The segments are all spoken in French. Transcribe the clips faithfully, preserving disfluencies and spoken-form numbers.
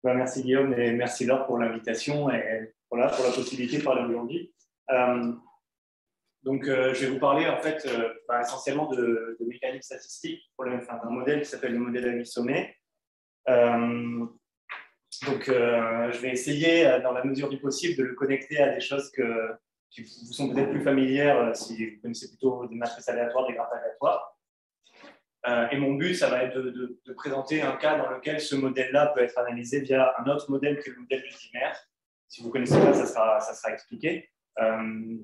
Ben, merci Guillaume et merci Laure pour l'invitation et voilà, pour la possibilité de parler aujourd'hui. Euh, donc, euh, je vais vous parler en fait euh, ben, essentiellement de, de mécanique statistique pour le, enfin, d'un modèle qui s'appelle le modèle Avis-Sommet. Euh, donc, euh, je vais essayer, dans la mesure du possible, de le connecter à des choses que, qui vous sont peut-être plus familières si vous connaissez plutôt des matrices aléatoires, des graphes aléatoires. Euh, et mon but, ça va être de, de, de présenter un cas dans lequel ce modèle-là peut être analysé via un autre modèle que le modèle de Zimmer. Si vous ne connaissez pas, ça sera, ça sera expliqué. Euh,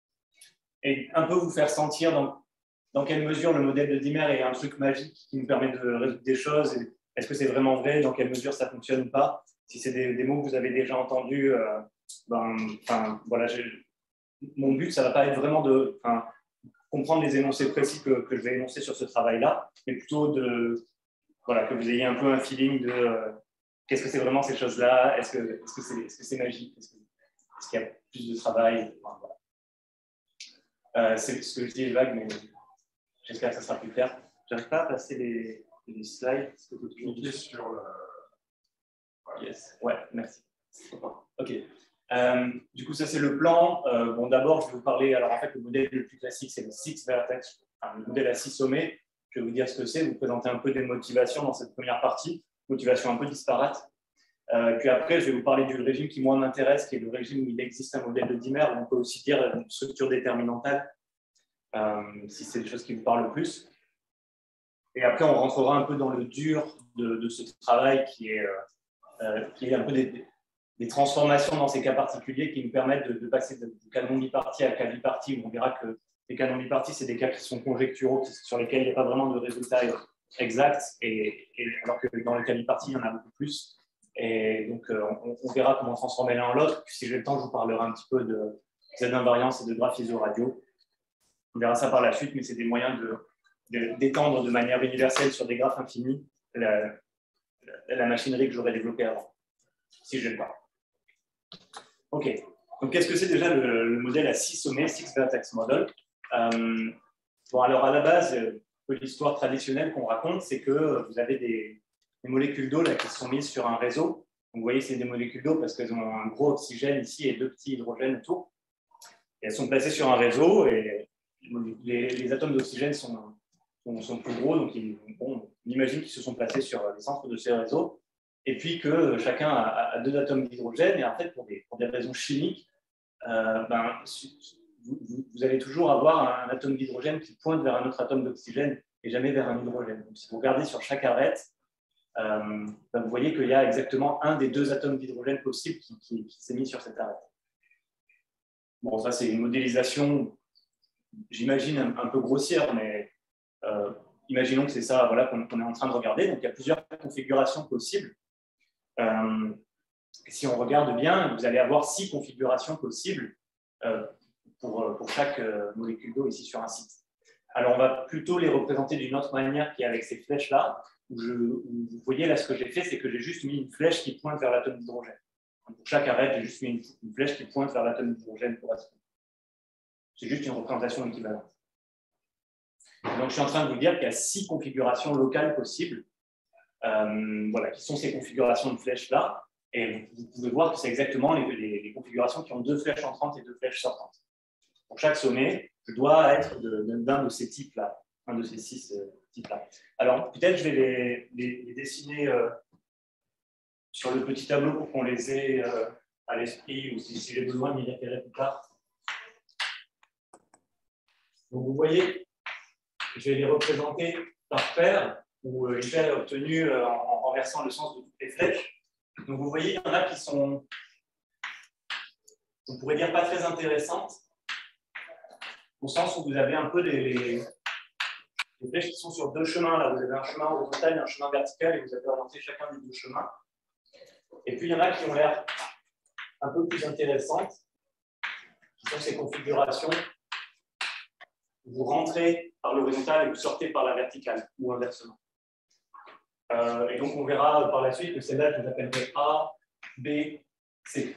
et un peu vous faire sentir dans, dans quelle mesure le modèle de Zimmer est un truc magique qui nous permet de résoudre des choses. Est-ce que c'est vraiment vrai? Dans quelle mesure ça ne fonctionne ou pas? Si c'est des, des mots que vous avez déjà entendus, euh, ben, enfin, voilà, mon but, ça ne va pas être vraiment de... Enfin, comprendre les énoncés précis que, que je vais énoncer sur ce travail-là, mais plutôt de, voilà, que vous ayez un peu un feeling de euh, qu'est-ce que c'est vraiment ces choses-là, est-ce que est-ce que c'est est-ce que c'est magique, est-ce, que, est-ce qu'il y a plus de travail, enfin, voilà. euh, c'est ce que je dis est vague, mais j'espère que ça sera plus clair. J'arrive pas à passer les, les slides. Est-ce que tu cliquer sur le... Yes, ouais, merci. Ok. Euh, du coup, ça c'est le plan. Euh, bon, d'abord, je vais vous parler. Alors, en fait, le modèle le plus classique, c'est le six vertex, enfin, le modèle à six sommets. Je vais vous dire ce que c'est, vous présenter un peu des motivations dans cette première partie, motivations un peu disparates. Euh, puis après, je vais vous parler du régime qui moi m'intéresse, qui est le régime où il existe un modèle de Zimmer. On peut aussi dire une structure déterminantale, euh, si c'est des choses qui vous parlent le plus. Et après, on rentrera un peu dans le dur de, de ce travail qui est, euh, qui est un peu des des transformations dans ces cas particuliers qui nous permettent de, de passer de, de canon bipartis à cas bipartis, où on verra que les canons bipartis, c'est des cas qui sont conjecturaux, sur lesquels il n'y a pas vraiment de résultat exact, et, et, alors que dans le cas bipartis, il y en a beaucoup plus. Et donc, euh, on, on verra comment transformer l'un en l'autre. Si j'ai le temps, je vous parlerai un petit peu de Z-invariance et de graphes iso-radio. On verra ça par la suite, mais c'est des moyens de, de, d'étendre de manière universelle sur des graphes infinis la, la, la machinerie que j'aurais développée avant, si j'ai le temps. Ok, donc qu'est-ce que c'est déjà le, le modèle à six sommets, six vertex model? euh, Bon, alors à la base, l'histoire traditionnelle qu'on raconte, c'est que vous avez des, des molécules d'eau là, qui sont mises sur un réseau. Donc, vous voyez, c'est des molécules d'eau parce qu'elles ont un gros oxygène ici et deux petits hydrogènes autour. Et elles sont placées sur un réseau et les, les atomes d'oxygène sont, sont, sont plus gros, donc ils, bon, on imagine qu'ils se sont placés sur les centres de ces réseaux. Et puis que chacun a, a deux atomes d'hydrogène, et en fait, pour des, pour des raisons chimiques, euh, ben, vous, vous allez toujours avoir un, un atome d'hydrogène qui pointe vers un autre atome d'oxygène et jamais vers un hydrogène. Donc, si vous regardez sur chaque arête, euh, ben, vous voyez qu'il y a exactement un des deux atomes d'hydrogène possibles qui, qui, qui s'est mis sur cette arête. Bon, ça, c'est une modélisation, j'imagine, un, un peu grossière, mais euh, imaginons que c'est ça voilà, qu'on, qu'on est en train de regarder. Donc, il y a plusieurs configurations possibles. Euh, si on regarde bien, vous allez avoir six configurations possibles euh, pour, pour chaque euh, molécule d'eau ici sur un site. Alors, on va plutôt les représenter d'une autre manière qui est avec ces flèches-là, où, je, où vous voyez là ce que j'ai fait, c'est que j'ai juste mis une flèche qui pointe vers l'atome d'hydrogène. Pour chaque arête, j'ai juste mis une, une flèche qui pointe vers l'atome d'hydrogène pour être. C'est juste une représentation équivalente. Donc, je suis en train de vous dire qu'il y a six configurations locales possibles. Euh, voilà, qui sont ces configurations de flèches-là. Et vous, vous pouvez voir que c'est exactement les, les, les configurations qui ont deux flèches entrantes et deux flèches sortantes. Pour chaque sommet, je dois être de, de, d'un de ces types-là, un de ces six euh, types-là. Alors, peut-être je vais les, les, les dessiner euh, sur le petit tableau pour qu'on les ait euh, à l'esprit, ou si, si j'ai besoin de m'y référer plus tard. Donc, vous voyez, je vais les représenter par paire, où une paire est obtenue en, en renversant le sens de toutes les flèches. Donc vous voyez, il y en a qui sont, on pourrait dire, pas très intéressantes, au sens où vous avez un peu les, les, les flèches qui sont sur deux chemins. Là, vous avez un chemin horizontal et un chemin vertical, et vous avez orienté chacun des deux chemins. Et puis il y en a qui ont l'air un peu plus intéressantes, qui sont ces configurations où vous rentrez par l'horizontale et vous sortez par la verticale, ou inversement. Euh, et donc, on verra par la suite que celle-là, je les appellerai A, B, C.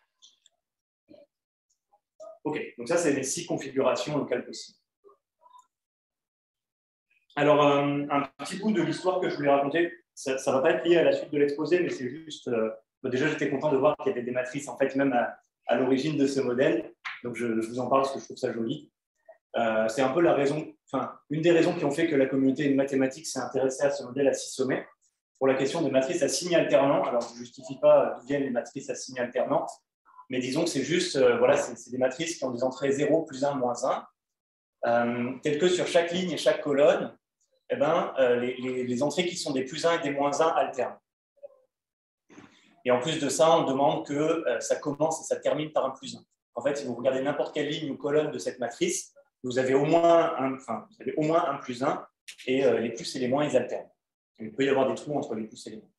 OK, donc ça, c'est les six configurations locales possibles. Alors, euh, un petit bout de l'histoire que je voulais raconter, ça ne va pas être lié à la suite de l'exposé, mais c'est juste... Euh, bah déjà, j'étais content de voir qu'il y avait des matrices, en fait, même à, à l'origine de ce modèle. Donc, je, je vous en parle parce que je trouve ça joli. Euh, c'est un peu la raison, enfin, une des raisons qui ont fait que la communauté mathématique s'est intéressée à ce modèle à six sommets, pour la question des matrices à signes alternants. Alors, je ne justifie pas d'où viennent les matrices à signes alternants, mais disons que c'est juste, euh, voilà, c'est des matrices qui ont des entrées zéro, plus un, moins un, euh, telles que sur chaque ligne et chaque colonne, eh ben, euh, les, les, les entrées qui sont des plus un et des moins un alternent. Et en plus de ça, on demande que euh, ça commence et ça termine par un plus un. En fait, si vous regardez n'importe quelle ligne ou colonne de cette matrice, vous avez au moins un, enfin, vous avez au moins un plus un, et euh, les plus et les moins, ils alternent. Il peut y avoir des trous entre les plus et les moins.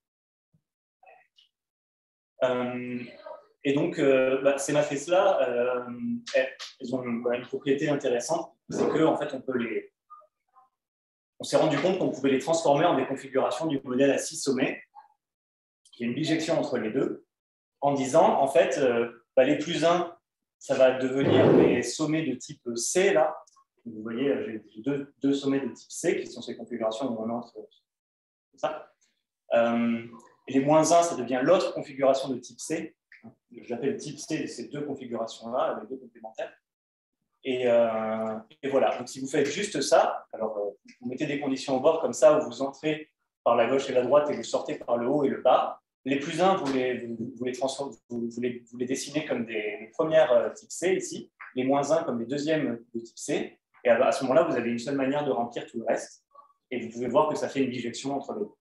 Euh, et donc, euh, bah, ces matrices-là, euh, elles ont bah, une propriété intéressante, c'est qu'en fait, on peut les... On s'est rendu compte qu'on pouvait les transformer en des configurations du modèle à six sommets, qui est une bijection entre les deux, en disant, en fait, euh, bah, les plus un, ça va devenir les sommets de type C, là. Vous voyez, j'ai deux, deux sommets de type C, qui sont ces configurations où on entre comme ça. Euh, et les moins un, ça devient l'autre configuration de type C. J'appelle type C ces deux configurations-là, les deux complémentaires. Et, euh, et voilà, donc si vous faites juste ça, alors euh, vous mettez des conditions au bord comme ça, où vous entrez par la gauche et la droite et vous sortez par le haut et le bas. Les plus un, vous les, vous, vous les, vous, vous les, vous les dessinez comme des les premières euh, type C ici, les moins un comme les deuxièmes de type C, et à, à ce moment-là, vous avez une seule manière de remplir tout le reste, et vous pouvez voir que ça fait une bijection entre les deux.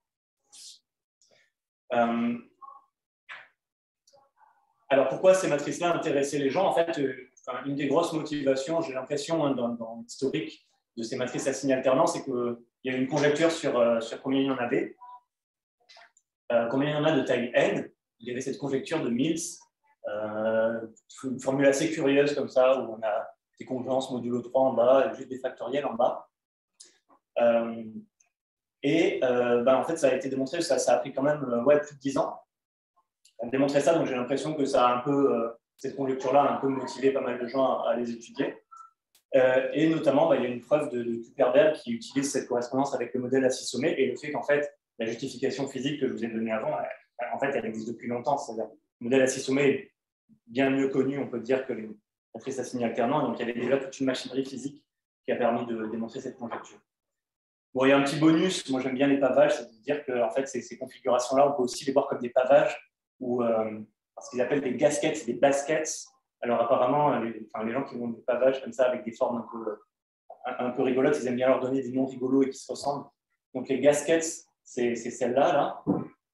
Euh, alors, pourquoi ces matrices-là intéressaient les gens? En fait, euh, enfin, une des grosses motivations, j'ai l'impression, hein, dans, dans l'historique de ces matrices à signes alternants, c'est qu'il y a une conjecture sur, euh, sur combien il y en avait. Euh, combien il y en a de taille n? Il y avait cette conjecture de Mills, euh, une formule assez curieuse comme ça, où on a des congruences modulo trois en bas, et juste des factoriels en bas. Euh, et euh, ben, en fait, ça a été démontré, ça, ça a pris quand même ouais, plus de dix ans à démontrer ça, donc j'ai l'impression que ça a un peu, euh, cette conjecture-là a un peu motivé pas mal de gens à, à les étudier. Euh, et notamment, ben, il y a une preuve de, de Kuperberg qui utilise cette correspondance avec le modèle à six sommets et le fait qu'en fait, la justification physique que je vous ai donnée avant, elle, en fait, elle existe depuis longtemps. C'est-à-dire, le modèle à six sommets est bien mieux connu, on peut dire, que les matrices à signes alternants. Donc, il y avait déjà toute une machinerie physique qui a permis de démontrer cette conjecture. Bon, il y a un petit bonus. Moi, j'aime bien les pavages, c'est-à-dire que en fait, ces, ces configurations-là, on peut aussi les voir comme des pavages ou euh, ce qu'ils appellent des gaskets, des baskets. Alors, apparemment, les, enfin, les gens qui ont des pavages comme ça avec des formes un peu, un, un peu rigolotes, ils aiment bien leur donner des noms rigolos et qui se ressemblent. Donc, les gaskets, c'est celle-là, là.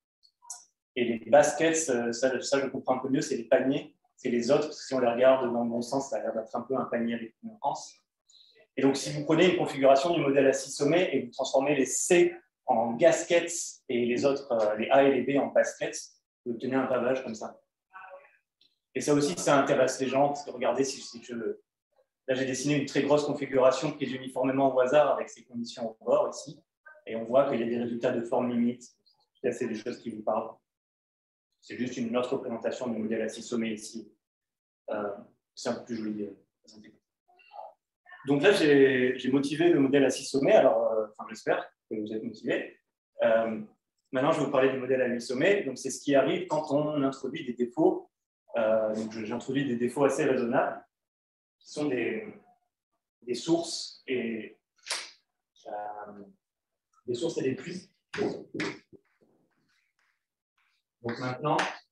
Et les baskets, ça, ça, je comprends un peu mieux, c'est les paniers. C'est les autres, parce que si on les regarde dans le bon sens, ça a l'air d'être un peu un panier avec une anse. Et donc, si vous prenez une configuration du modèle à six sommets et vous transformez les C en gaskets et les autres, les A et les B en baskets, vous obtenez un pavage comme ça. Et ça aussi, ça intéresse les gens, parce que regardez, si, si je... là, j'ai dessiné une très grosse configuration prise uniformément au hasard avec ces conditions au bord ici. Et on voit qu'il y a des résultats de forme limite. C'est des choses qui vous parlent. C'est juste une autre représentation du modèle à six sommets ici. Euh, c'est un peu plus joli à présenter. Donc là, j'ai motivé le modèle à six sommets. Alors, euh, enfin, j'espère que vous êtes motivés. Euh, maintenant, je vais vous parler du modèle à huit sommets. Donc, c'est ce qui arrive quand on introduit des défauts. Euh, J'introduis des défauts assez raisonnables, qui sont des, des sources et euh, des sources et des puits. Donc maintenant,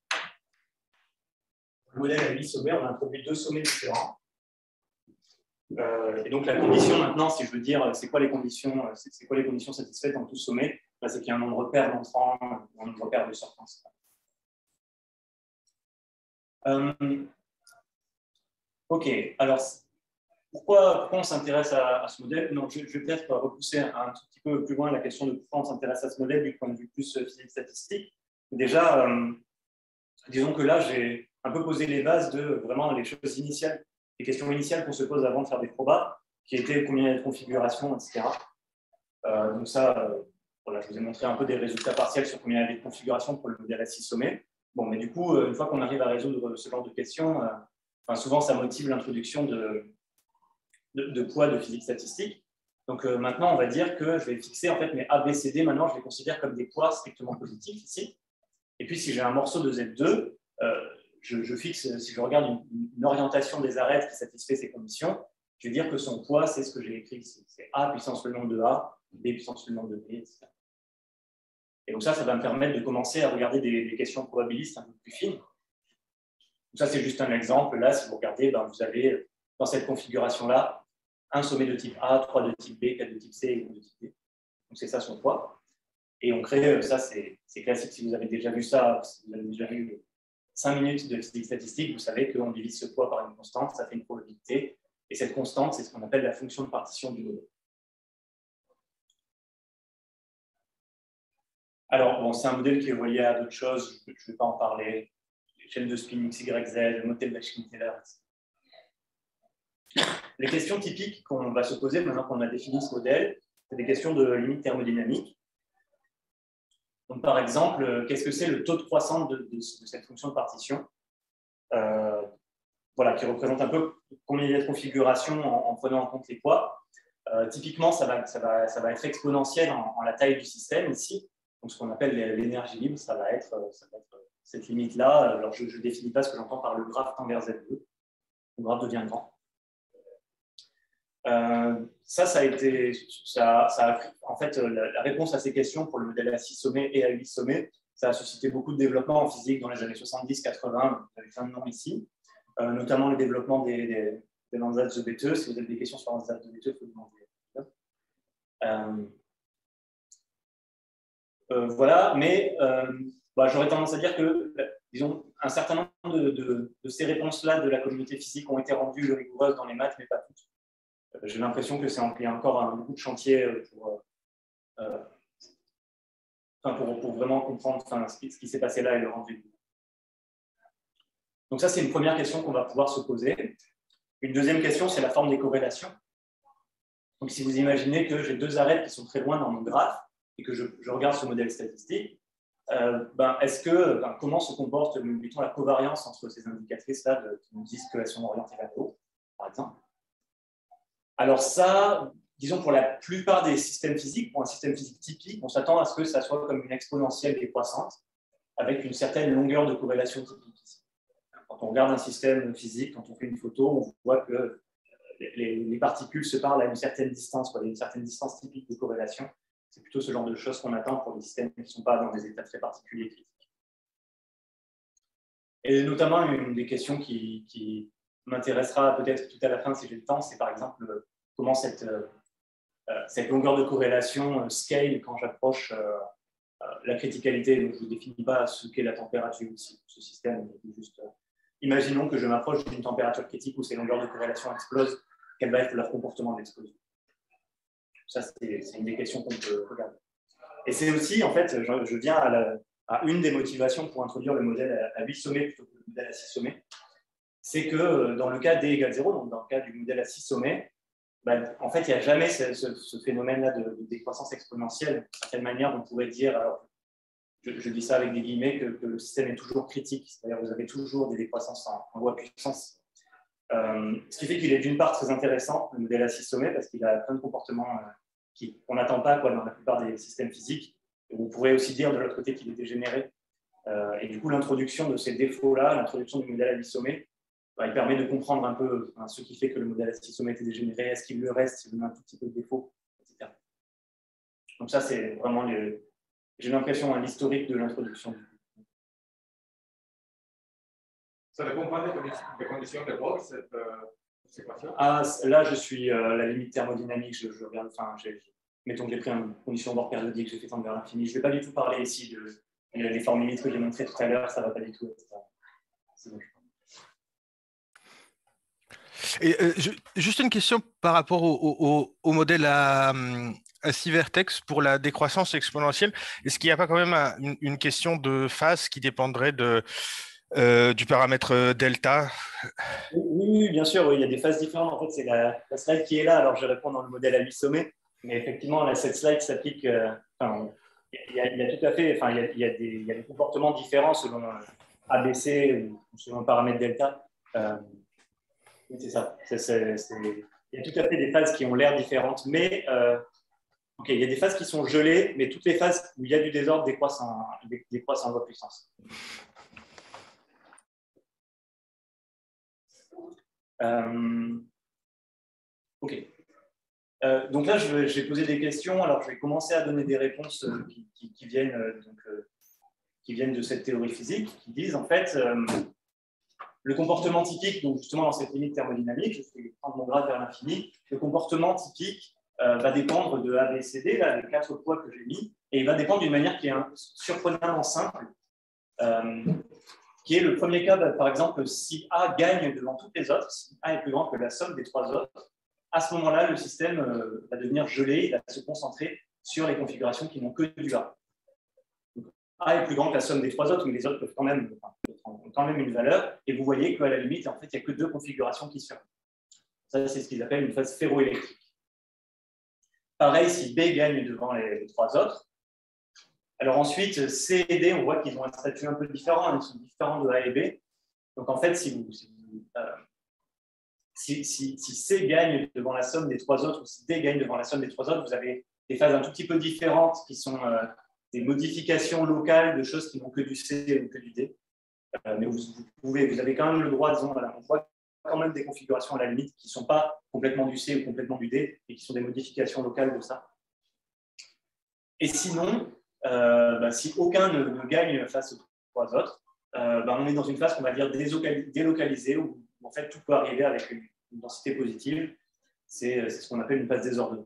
le modèle à huit sommets, on a introduit deux sommets différents. Euh, et donc la condition maintenant, si je veux dire, c'est quoi les conditions, c'est quoi les conditions satisfaites dans tout sommet, c'est qu'il y a un nombre de repères d'entrants, un nombre de repères de sortants. Euh, ok, alors pourquoi, pourquoi on s'intéresse à, à ce modèle? Non, je, je vais peut-être repousser un, un tout petit peu plus loin la question de pourquoi on s'intéresse à ce modèle du point de vue plus physique statistique. Déjà, euh, disons que là, j'ai un peu posé les bases de vraiment les choses initiales, les questions initiales qu'on se pose avant de faire des probas, qui étaient combien il y a de configurations, et cetera. Euh, donc ça, euh, voilà, je vous ai montré un peu des résultats partiels sur combien il y avait de configurations pour le modèle à six sommets. Bon, mais du coup, une fois qu'on arrive à résoudre ce genre de questions, euh, enfin, souvent ça motive l'introduction de, de, de poids de physique statistique. Donc euh, maintenant, on va dire que je vais fixer en fait mes A, B, C, D. Maintenant, je les considère comme des poids strictement positifs ici. Et puis, si j'ai un morceau de Z deux, euh, je, je fixe, si je regarde une, une orientation des arêtes qui satisfait ces conditions, je vais dire que son poids, c'est ce que j'ai écrit ici. C'est A puissance le nombre de A, B puissance le nombre de B, et cetera. Et donc ça, ça va me permettre de commencer à regarder des, des questions probabilistes un peu plus fines. Donc ça, c'est juste un exemple. Là, si vous regardez, ben, vous avez dans cette configuration-là un sommet de type A, trois de type B, quatre de type C et un de type D. Donc c'est ça son poids. Et on crée, ça c'est classique, si vous avez déjà vu ça, si vous avez déjà vu cinq minutes de physique statistique, vous savez qu'on divise ce poids par une constante, ça fait une probabilité. Et cette constante, c'est ce qu'on appelle la fonction de partition du modèle. Alors, bon, c'est un modèle qui est relié à d'autres choses, je ne vais pas en parler. Chaîne de spin X, Y, Z, le modèle d'Aschmidt-Heller, et cetera. Les questions typiques qu'on va se poser maintenant qu'on a défini ce modèle, c'est des questions de limite thermodynamique. Donc, par exemple, qu'est-ce que c'est le taux de croissance de, de, de cette fonction de partition euh, voilà, qui représente un peu combien il y a de configurations en, en prenant en compte les poids. Euh, typiquement, ça va, ça, va, ça va être exponentiel en, en la taille du système ici. Donc, ce qu'on appelle l'énergie libre, ça va être, ça va être cette limite-là. Alors, je ne définis pas ce que j'entends par le graphe tend vers Z deux. Le graphe devient grand. Euh, ça, ça a été, ça, ça a, en fait, la, la réponse à ces questions pour le modèle à six sommets et à huit sommets, ça a suscité beaucoup de développement en physique dans les années soixante-dix quatre-vingts, avec plein de noms ici, euh, notamment le développement des, des, des Landsat de Bethe. Si vous avez des questions sur Landsat de Bethe, il faut demander. Euh, euh, voilà, mais euh, bah, j'aurais tendance à dire que, disons, un certain nombre de, de, de ces réponses-là de la communauté physique ont été rendues rigoureuses dans les maths, mais pas toutes. J'ai l'impression que c'est encore un beaucoup de chantier pour, euh, enfin pour, pour vraiment comprendre enfin, ce qui, ce qui s'est passé là et le rendu. Donc ça, c'est une première question qu'on va pouvoir se poser. Une deuxième question, c'est la forme des corrélations. Donc si vous imaginez que j'ai deux arêtes qui sont très loin dans mon graphe et que je, je regarde ce modèle statistique, euh, ben, est-ce que, ben, comment se comporte, mettons, la covariance entre ces indicatrices-là qui nous disent qu'elles sont orientées vers le haut, par exemple. Alors ça, disons pour la plupart des systèmes physiques, pour un système physique typique, on s'attend à ce que ça soit comme une exponentielle décroissante avec une certaine longueur de corrélation typique. Quand on regarde un système physique, quand on fait une photo, on voit que les, les particules se parlent à une certaine distance, quoi, une certaine distance typique de corrélation. C'est plutôt ce genre de choses qu'on attend pour des systèmes qui ne sont pas dans des états très particuliers critiques. Et notamment, une des questions qui, qui m'intéressera peut-être tout à la fin si j'ai le temps, c'est par exemple comment cette, euh, cette longueur de corrélation euh, scale quand j'approche euh, la criticalité. Donc, je ne définis pas ce qu'est la température ici, ce système. Juste, euh, imaginons que je m'approche d'une température critique où ces longueurs de corrélation explosent, quel va être leur comportement d'explosion. Ça, c'est une des questions qu'on peut regarder. Et c'est aussi, en fait, je, je viens à, la, à une des motivations pour introduire le modèle à huit sommets plutôt que le modèle à six sommets. C'est que dans le cas D égale zéro, donc dans le cas du modèle à six sommets, ben, en fait, il n'y a jamais ce, ce, ce phénomène-là de, de décroissance exponentielle. De certaine manière, on pourrait dire, alors, je, je dis ça avec des guillemets, que, que le système est toujours critique, c'est-à-dire que vous avez toujours des décroissances en, en loi puissance. Euh, ce qui fait qu'il est d'une part très intéressant, le modèle à six sommets, parce qu'il a plein de comportements euh, qu'on n'attend pas quoi, dans la plupart des systèmes physiques. Et vous pourrez aussi dire de l'autre côté qu'il est dégénéré. Euh, et du coup, l'introduction de ces défauts-là, l'introduction du modèle à huit sommets, bah, il permet de comprendre un peu enfin, ce qui fait que le modèle à six sommets était dégénéré, est-ce qu'il le reste, s'il a un tout petit peu de défaut, et cetera. Donc ça, c'est vraiment, les... j'ai l'impression, hein, l'historique de l'introduction. Ça dépend pas des conditions de bord, cette euh, équation? Ah, là, je suis euh, à la limite thermodynamique, je, je regarde, enfin, mettons que j'ai pris une condition bord périodique, j'ai fait tendre vers l'infini. Je ne vais pas du tout parler ici de les formes limites que j'ai montrées tout à l'heure, ça ne va pas du tout. C'est bon. Et, euh, je, juste une question par rapport au, au, au modèle à, à six vertex pour la décroissance exponentielle. Est-ce qu'il n'y a pas quand même un, une, une question de phase qui dépendrait de, euh, du paramètre delta? Oui, oui, bien sûr, oui, il y a des phases différentes. En fait, c'est la, la slide qui est là. Alors, je réponds dans le modèle à huit sommets. Mais effectivement, là, cette slide s'applique. Euh, enfin, il, y a, il y a tout à fait. Enfin, il y a, il y a, des, il y a des comportements différents selon euh, A B C ou selon le paramètre delta. Euh, c'est ça. C'est il y a tout à fait des phases qui ont l'air différentes, mais euh, okay, il y a des phases qui sont gelées, mais toutes les phases où il y a du désordre décroissent en, décroissent en loi de puissance. Euh, ok. Euh, donc là, je vais, je vais poser des questions. Alors, je vais commencer à donner des réponses euh, qui, qui, qui, viennent, euh, donc, euh, qui viennent de cette théorie physique, qui disent en fait euh, le comportement typique, donc justement dans cette limite thermodynamique, je vais prendre mon graphe vers l'infini, le comportement typique euh, va dépendre de A, B, C, D, là, les quatre poids que j'ai mis, et il va dépendre d'une manière qui est un, surprenamment simple, euh, qui est le premier cas, bah, par exemple, si A gagne devant toutes les autres, si A est plus grand que la somme des trois autres, à ce moment-là, le système euh, va devenir gelé, il va se concentrer sur les configurations qui n'ont que du A. Donc, A est plus grand que la somme des trois autres, mais les autres peuvent quand même, enfin, ont quand même une valeur, et vous voyez qu'à la limite, en fait, il n'y a que deux configurations qui surviennent. Ça, c'est ce qu'ils appellent une phase ferroélectrique. Pareil, si B gagne devant les, les trois autres. Alors ensuite, C et D, on voit qu'ils ont un statut un peu différent, ils sont différents de A et B. Donc en fait, si vous... Si vous euh, Si, si, si C gagne devant la somme des trois autres, ou si D gagne devant la somme des trois autres, vous avez des phases un tout petit peu différentes qui sont euh, des modifications locales de choses qui n'ont que du C ou que du D. Euh, mais vous, vous, pouvez, vous avez quand même le droit, disons, voilà, on voit quand même des configurations à la limite qui ne sont pas complètement du C ou complètement du D, et qui sont des modifications locales de ça. Et sinon, euh, bah, si aucun ne, ne gagne face aux trois autres, euh, bah, on est dans une phase qu'on va dire délocalisée, où en fait, tout peut arriver avec une, une densité positive. C'est ce qu'on appelle une phase désordonnée.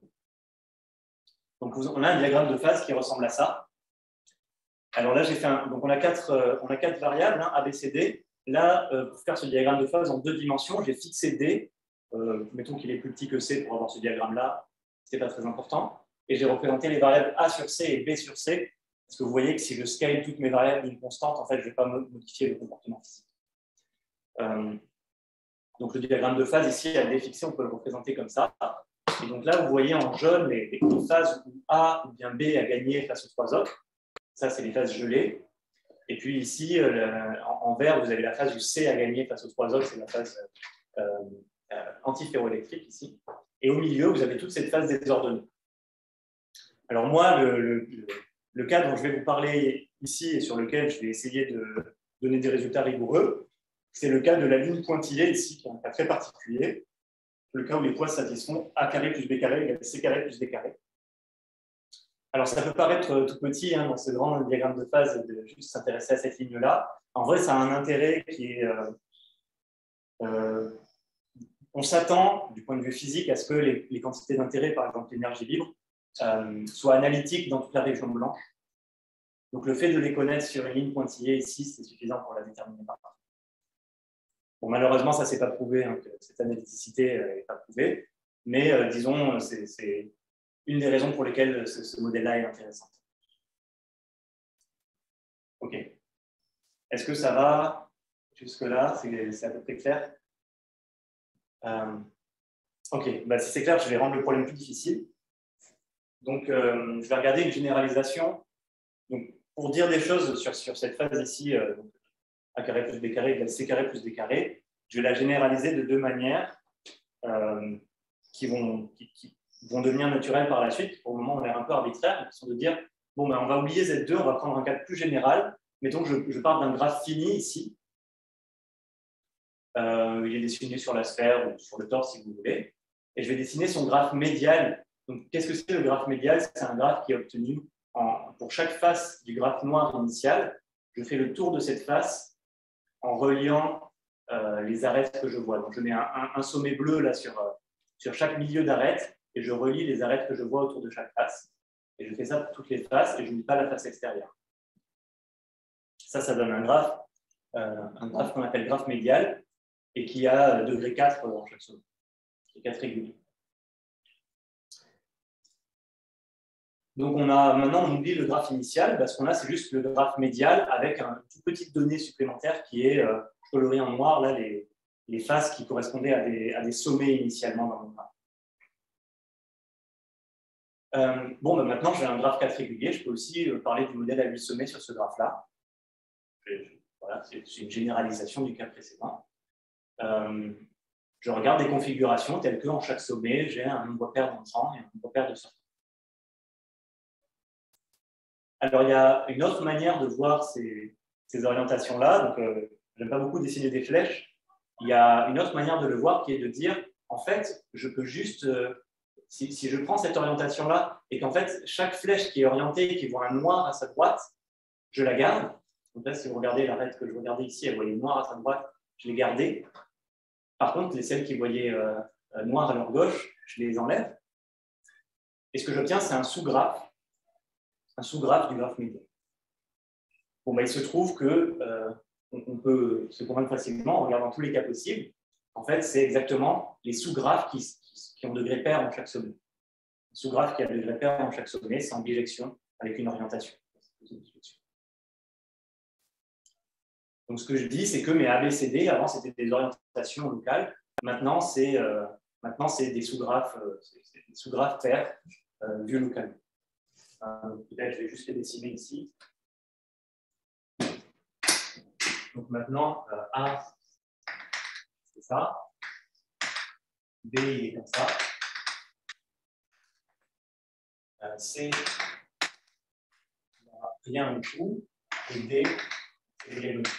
Donc, on a un diagramme de phase qui ressemble à ça. Alors là, j'ai fait un, donc on a quatre, euh, on a quatre variables, hein, A, B, C, D. Là, euh, pour faire ce diagramme de phase en deux dimensions, j'ai fixé D. Euh, mettons qu'il est plus petit que C pour avoir ce diagramme-là. Ce n'est pas très important. Et j'ai représenté les variables A sur C et B sur C. Parce que vous voyez que si je scale toutes mes variables d'une constante, en fait, je ne vais pas modifier le comportement physique. Euh, Donc, le diagramme de phase, ici, à D fixé, on peut le représenter comme ça. Et donc là, vous voyez en jaune les, les phases où A ou bien B a gagné face aux trois autres. Ça, c'est les phases gelées. Et puis ici, le, en, en vert, vous avez la phase où C a gagné face aux trois autres. C'est la phase euh, euh, antiferroélectrique ici. Et au milieu, vous avez toute cette phase désordonnée. Alors moi, le, le, le cas dont je vais vous parler ici et sur lequel je vais essayer de donner des résultats rigoureux, c'est le cas de la ligne pointillée ici, qui est un cas très particulier, le cas où les poids satisfont A carré plus B carré égale C carré plus D carré. Alors, ça peut paraître tout petit hein, dans ce grand diagramme de phase de juste s'intéresser à cette ligne-là. En vrai, ça a un intérêt qui est... Euh, euh, on s'attend, du point de vue physique, à ce que les, les quantités d'intérêt, par exemple l'énergie libre, euh, soient analytiques dans toute la région blanche. Donc, le fait de les connaître sur une ligne pointillée ici, c'est suffisant pour la déterminer par là. Bon, malheureusement, ça ne s'est pas prouvé, hein, que cette analyticité n'est pas prouvée, mais euh, disons, c'est une des raisons pour lesquelles ce, ce modèle-là est intéressant. OK. Est-ce que ça va jusque-là? C'est à peu près clair? euh, OK. Bah, si c'est clair, je vais rendre le problème plus difficile. Donc, euh, je vais regarder une généralisation. Donc, pour dire des choses sur, sur cette phase ici, euh, A carré plus B carré égale C carré plus D carré, je vais la généraliser de deux manières euh, qui, vont, qui, qui vont devenir naturelles par la suite. Pour le moment, on est un peu arbitraire, qui sont de dire, bon, ben, on va oublier Z deux, on va prendre un cas plus général. Mettons que je, je parle d'un graphe fini ici. Euh, il est dessiné sur la sphère ou sur le torse, si vous voulez. Et je vais dessiner son graphe médial. Donc, qu'est-ce que c'est le graphe médial? C'est un graphe qui est obtenu en, pour chaque face du graphe noir initial. Je fais le tour de cette face en reliant euh, les arêtes que je vois. Donc, je mets un, un, un sommet bleu là sur, euh, sur chaque milieu d'arête et je relie les arêtes que je vois autour de chaque face. Et je fais ça pour toutes les faces et je ne lis pas la face extérieure. Ça, ça donne un graphe, euh, un graphe qu'on appelle graphe médial et qui a degré quatre dans chaque sommet. C'est quatre réguliers. Donc, on a, maintenant, on oublie le graphe initial. Parce qu'on a, c'est juste le graphe médial avec une toute petite donnée supplémentaire qui est euh, colorée en noir, là, les, les faces qui correspondaient à des, à des sommets initialement dans le graphe. Euh, bon, ben maintenant, j'ai un graphe quatre régulier. Je peux aussi euh, parler du modèle à huit sommets sur ce graphe-là. Voilà, c'est une généralisation du cas précédent. Euh, je regarde des configurations telles qu'en chaque sommet, j'ai un nombre pair d'entrants et un nombre pair de sortants. Alors, il y a une autre manière de voir ces, ces orientations-là. Donc, euh, je n'aime pas beaucoup dessiner des flèches. Il y a une autre manière de le voir qui est de dire, en fait, je peux juste, euh, si, si je prends cette orientation-là et qu'en fait, chaque flèche qui est orientée et qui voit un noir à sa droite, je la garde. Donc là, si vous regardez l'arête que je regardais ici, elle voyait noir à sa droite, je l'ai gardée. Par contre, les celles qui voyaient euh, noir à leur gauche, je les enlève. Et ce que j'obtiens, c'est un sous-graphe, un sous-graphe du graphe médian. Bon, ben, il se trouve que euh, on, on peut se convaincre facilement en regardant tous les cas possibles. En fait, c'est exactement les sous-graphes qui, qui, qui ont degré pair en chaque sommet. Un sous-graphe qui a degré pair en chaque sommet, c'est en bijection avec une orientation. Donc, ce que je dis, c'est que mes A B C D, avant, c'était des orientations locales. Maintenant, c'est euh, maintenant, c'est des sous-graphes euh, des sous-graphes pairs euh, vus localement. Euh, Peut-être je vais juste les dessiner ici. Donc maintenant, euh, A, c'est ça. B, il est comme ça. Euh, C, il n'y aura rien du tout. Et D, c'est rien du tout.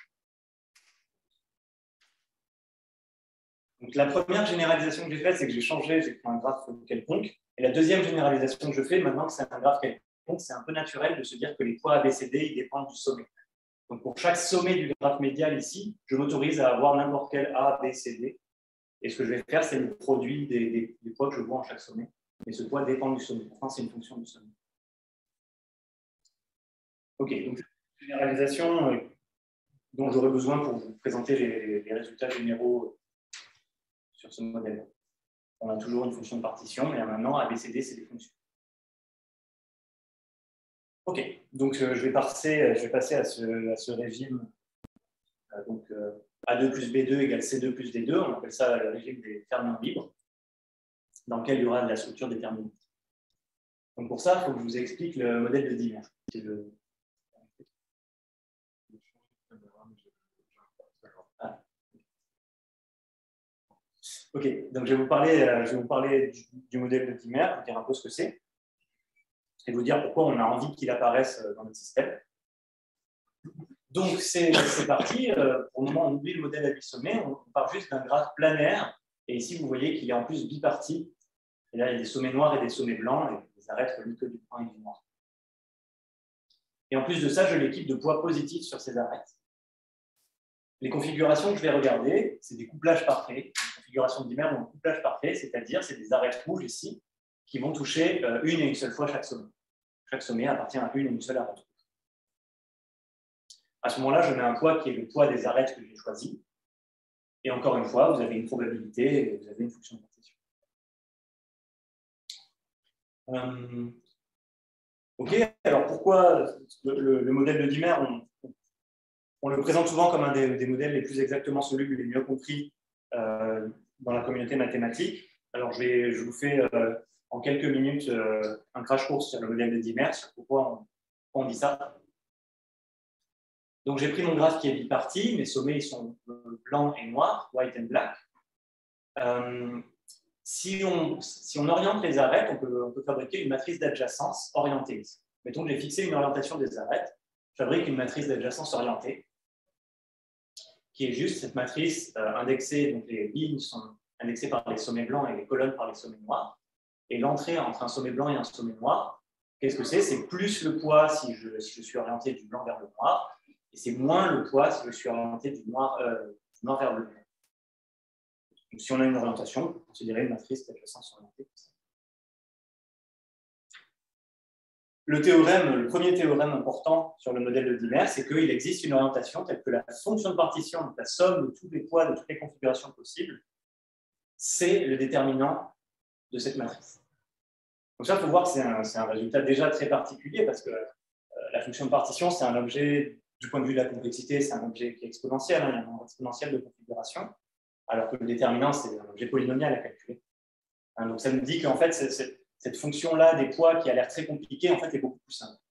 Donc la première généralisation que j'ai faite, c'est que j'ai changé, j'ai pris un graphe quelconque. Et la deuxième généralisation que je fais, maintenant que c'est un graphe quelconque, c'est un peu naturel de se dire que les poids A B C D, ils dépendent du sommet. Donc pour chaque sommet du graphe médial ici, je m'autorise à avoir n'importe quel A, B, C, D. Et ce que je vais faire, c'est le produit des, des, des poids que je vois en chaque sommet. Et ce poids dépend du sommet. Enfin, c'est une fonction du sommet. OK, donc c'est une généralisation dont j'aurai besoin pour vous présenter les, les résultats généraux sur ce modèle. On a toujours une fonction de partition, mais maintenant, A B C D, c'est des fonctions. OK, donc euh, je, vais passer, je vais passer à ce, à ce régime. Euh, donc, euh, A deux plus B deux égale C deux plus D deux. On appelle ça le régime des fermions libres, dans lequel il y aura de la structure déterminante. Donc pour ça, il faut que je vous explique le modèle de Dimmer. Le... Ah. Ok, donc je vais vous parler, euh, je vais vous parler du, du modèle de Dimmer, vous dire un peu ce que c'est, et vous dire pourquoi on a envie qu'il apparaisse dans notre système. Donc c'est parti. Euh, pour le moment, on oublie le modèle à huit sommets, on, on part juste d'un graphe planaire, et ici vous voyez qu'il est en plus biparti. Et là, il y a des sommets noirs et des sommets blancs, et les arêtes relient que du brun et du noir. Et en plus de ça, je l'équipe de poids positifs sur ces arêtes. Les configurations que je vais regarder, c'est des couplages parfaits. Les configurations de Dimmer ont un couplage parfait, c'est-à-dire c'est des arêtes rouges ici qui vont toucher euh, une et une seule fois chaque sommet. Chaque sommet appartient à une et une seule arête rouge. À ce moment-là, je mets un poids qui est le poids des arêtes que j'ai choisies. Et encore une fois, vous avez une probabilité et vous avez une fonction de partition. Euh, ok, alors pourquoi le, le, le modèle de Dimmer, on, on le présente souvent comme un des, des modèles les plus exactement solubles et les mieux compris euh, dans la communauté mathématique. Alors je, vais, je vous fais euh, en quelques minutes euh, un crash course sur le modèle de Dimmer, sur pourquoi on, pourquoi on dit ça. Donc j'ai pris mon graphe qui est biparti, mes sommets ils sont blancs et noirs, white and black. Euh, si, on, si on oriente les arêtes, on peut, on peut fabriquer une matrice d'adjacence orientée. Mettons que j'ai fixé une orientation des arêtes, je fabrique une matrice d'adjacence orientée, qui est juste cette matrice euh, indexée, donc les lignes sont indexées par les sommets blancs et les colonnes par les sommets noirs. Et l'entrée entre un sommet blanc et un sommet noir, qu'est-ce que c'est? C'est plus le poids si je, si je suis orienté du blanc vers le noir, et c'est moins le poids si je suis orienté du noir, euh, du noir vers le blanc. Donc, si on a une orientation, on peut considérer une matrice d'adjacence orientée. Le théorème, le premier théorème important sur le modèle de Dimmer, c'est qu'il existe une orientation telle que la fonction de partition, donc la somme de tous les poids de toutes les configurations possibles, c'est le déterminant de cette matrice. Donc ça, il faut voir que c'est un, un résultat déjà très particulier parce que euh, la fonction de partition, c'est un objet, du point de vue de la complexité, c'est un objet qui est exponentiel, hein, il y a un nombre exponentiel de configurations, alors que le déterminant, c'est un objet polynomial à calculer. Hein, donc ça nous dit qu'en fait, c'est cette fonction-là des poids qui a l'air très compliquée, en fait, est beaucoup plus simple.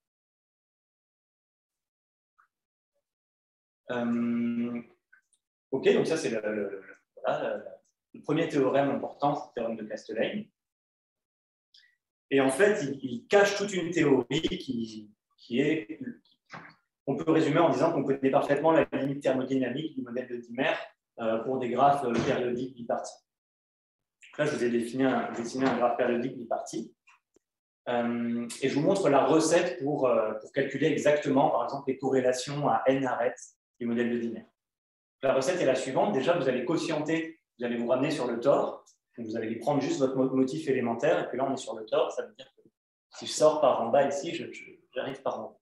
Euh, ok, donc ça, c'est le, le, le, voilà, le premier théorème important, c'est le théorème de Castellane. Et en fait, il, il cache toute une théorie qui, qui est, on peut résumer en disant qu'on connaît parfaitement la limite thermodynamique du modèle de Dimmer euh, pour des graphes périodiques bipartis. Là, je vous ai dessiné un, dessiné un graphe périodique biparti. Euh, et je vous montre la recette pour, euh, pour calculer exactement, par exemple, les corrélations à n arêtes du modèle de Dimmer. La recette est la suivante. Déjà, vous allez quotienter, vous allez vous ramener sur le tore. Donc vous allez prendre juste votre motif élémentaire. Et puis là, on est sur le tore. Ça veut dire que si je sors par en bas ici, j'arrive par en haut.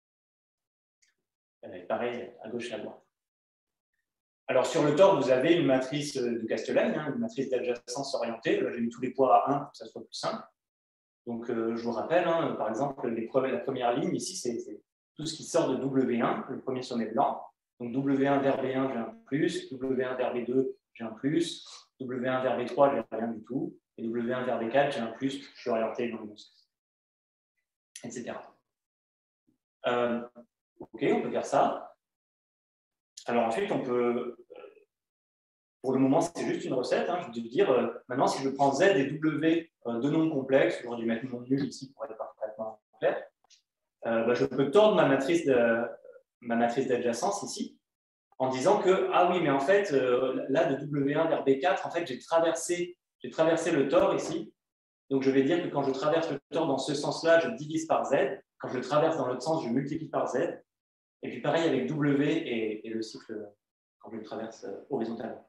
Pareil à gauche et à droite. Alors, sur le tore, vous avez une matrice de Castellane, hein, une matrice d'adjacence orientée. Là, j'ai mis tous les poids à un pour que ça soit plus simple. Donc, euh, je vous rappelle, hein, par exemple, les premiers, la première ligne, ici, c'est tout ce qui sort de W un, le premier sommet blanc. Donc, W un vers B un, j'ai un plus. W un vers B deux, j'ai un plus. W un vers B trois, j'ai rien du tout. Et W un vers B quatre, j'ai un plus. Je suis orienté dans le bon sens. Etc. Euh, ok, on peut faire ça. Alors, ensuite, on peut... Pour le moment, c'est juste une recette. Hein. Je vais te dire, euh, maintenant, si je prends Z et W euh, de nombres complexes, j'aurais dû mettre mon nul ici pour être parfaitement clair, euh, bah, je peux tordre ma matrice de, ma matrice d'adjacence ici, en disant que, ah oui, mais en fait, euh, là, de W un vers B quatre, en fait, j'ai traversé, j'ai traversé le tore ici. Donc, je vais dire que quand je traverse le tore dans ce sens-là, je divise par Z. Quand je le traverse dans l'autre sens, je multiplie par Z. Et puis, pareil avec W et, et le cycle quand je le traverse euh, horizontalement.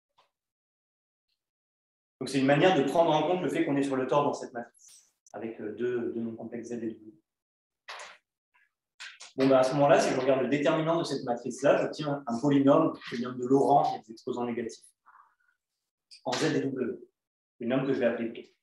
Donc, c'est une manière de prendre en compte le fait qu'on est sur le tore dans cette matrice, avec deux, deux nombres complexes Z et W. Bon, ben à ce moment-là, si je regarde le déterminant de cette matrice-là, j'obtiens un polynôme qui vient de Laurent et des exposants négatifs, en Z et W, une norme que je vais appeler P.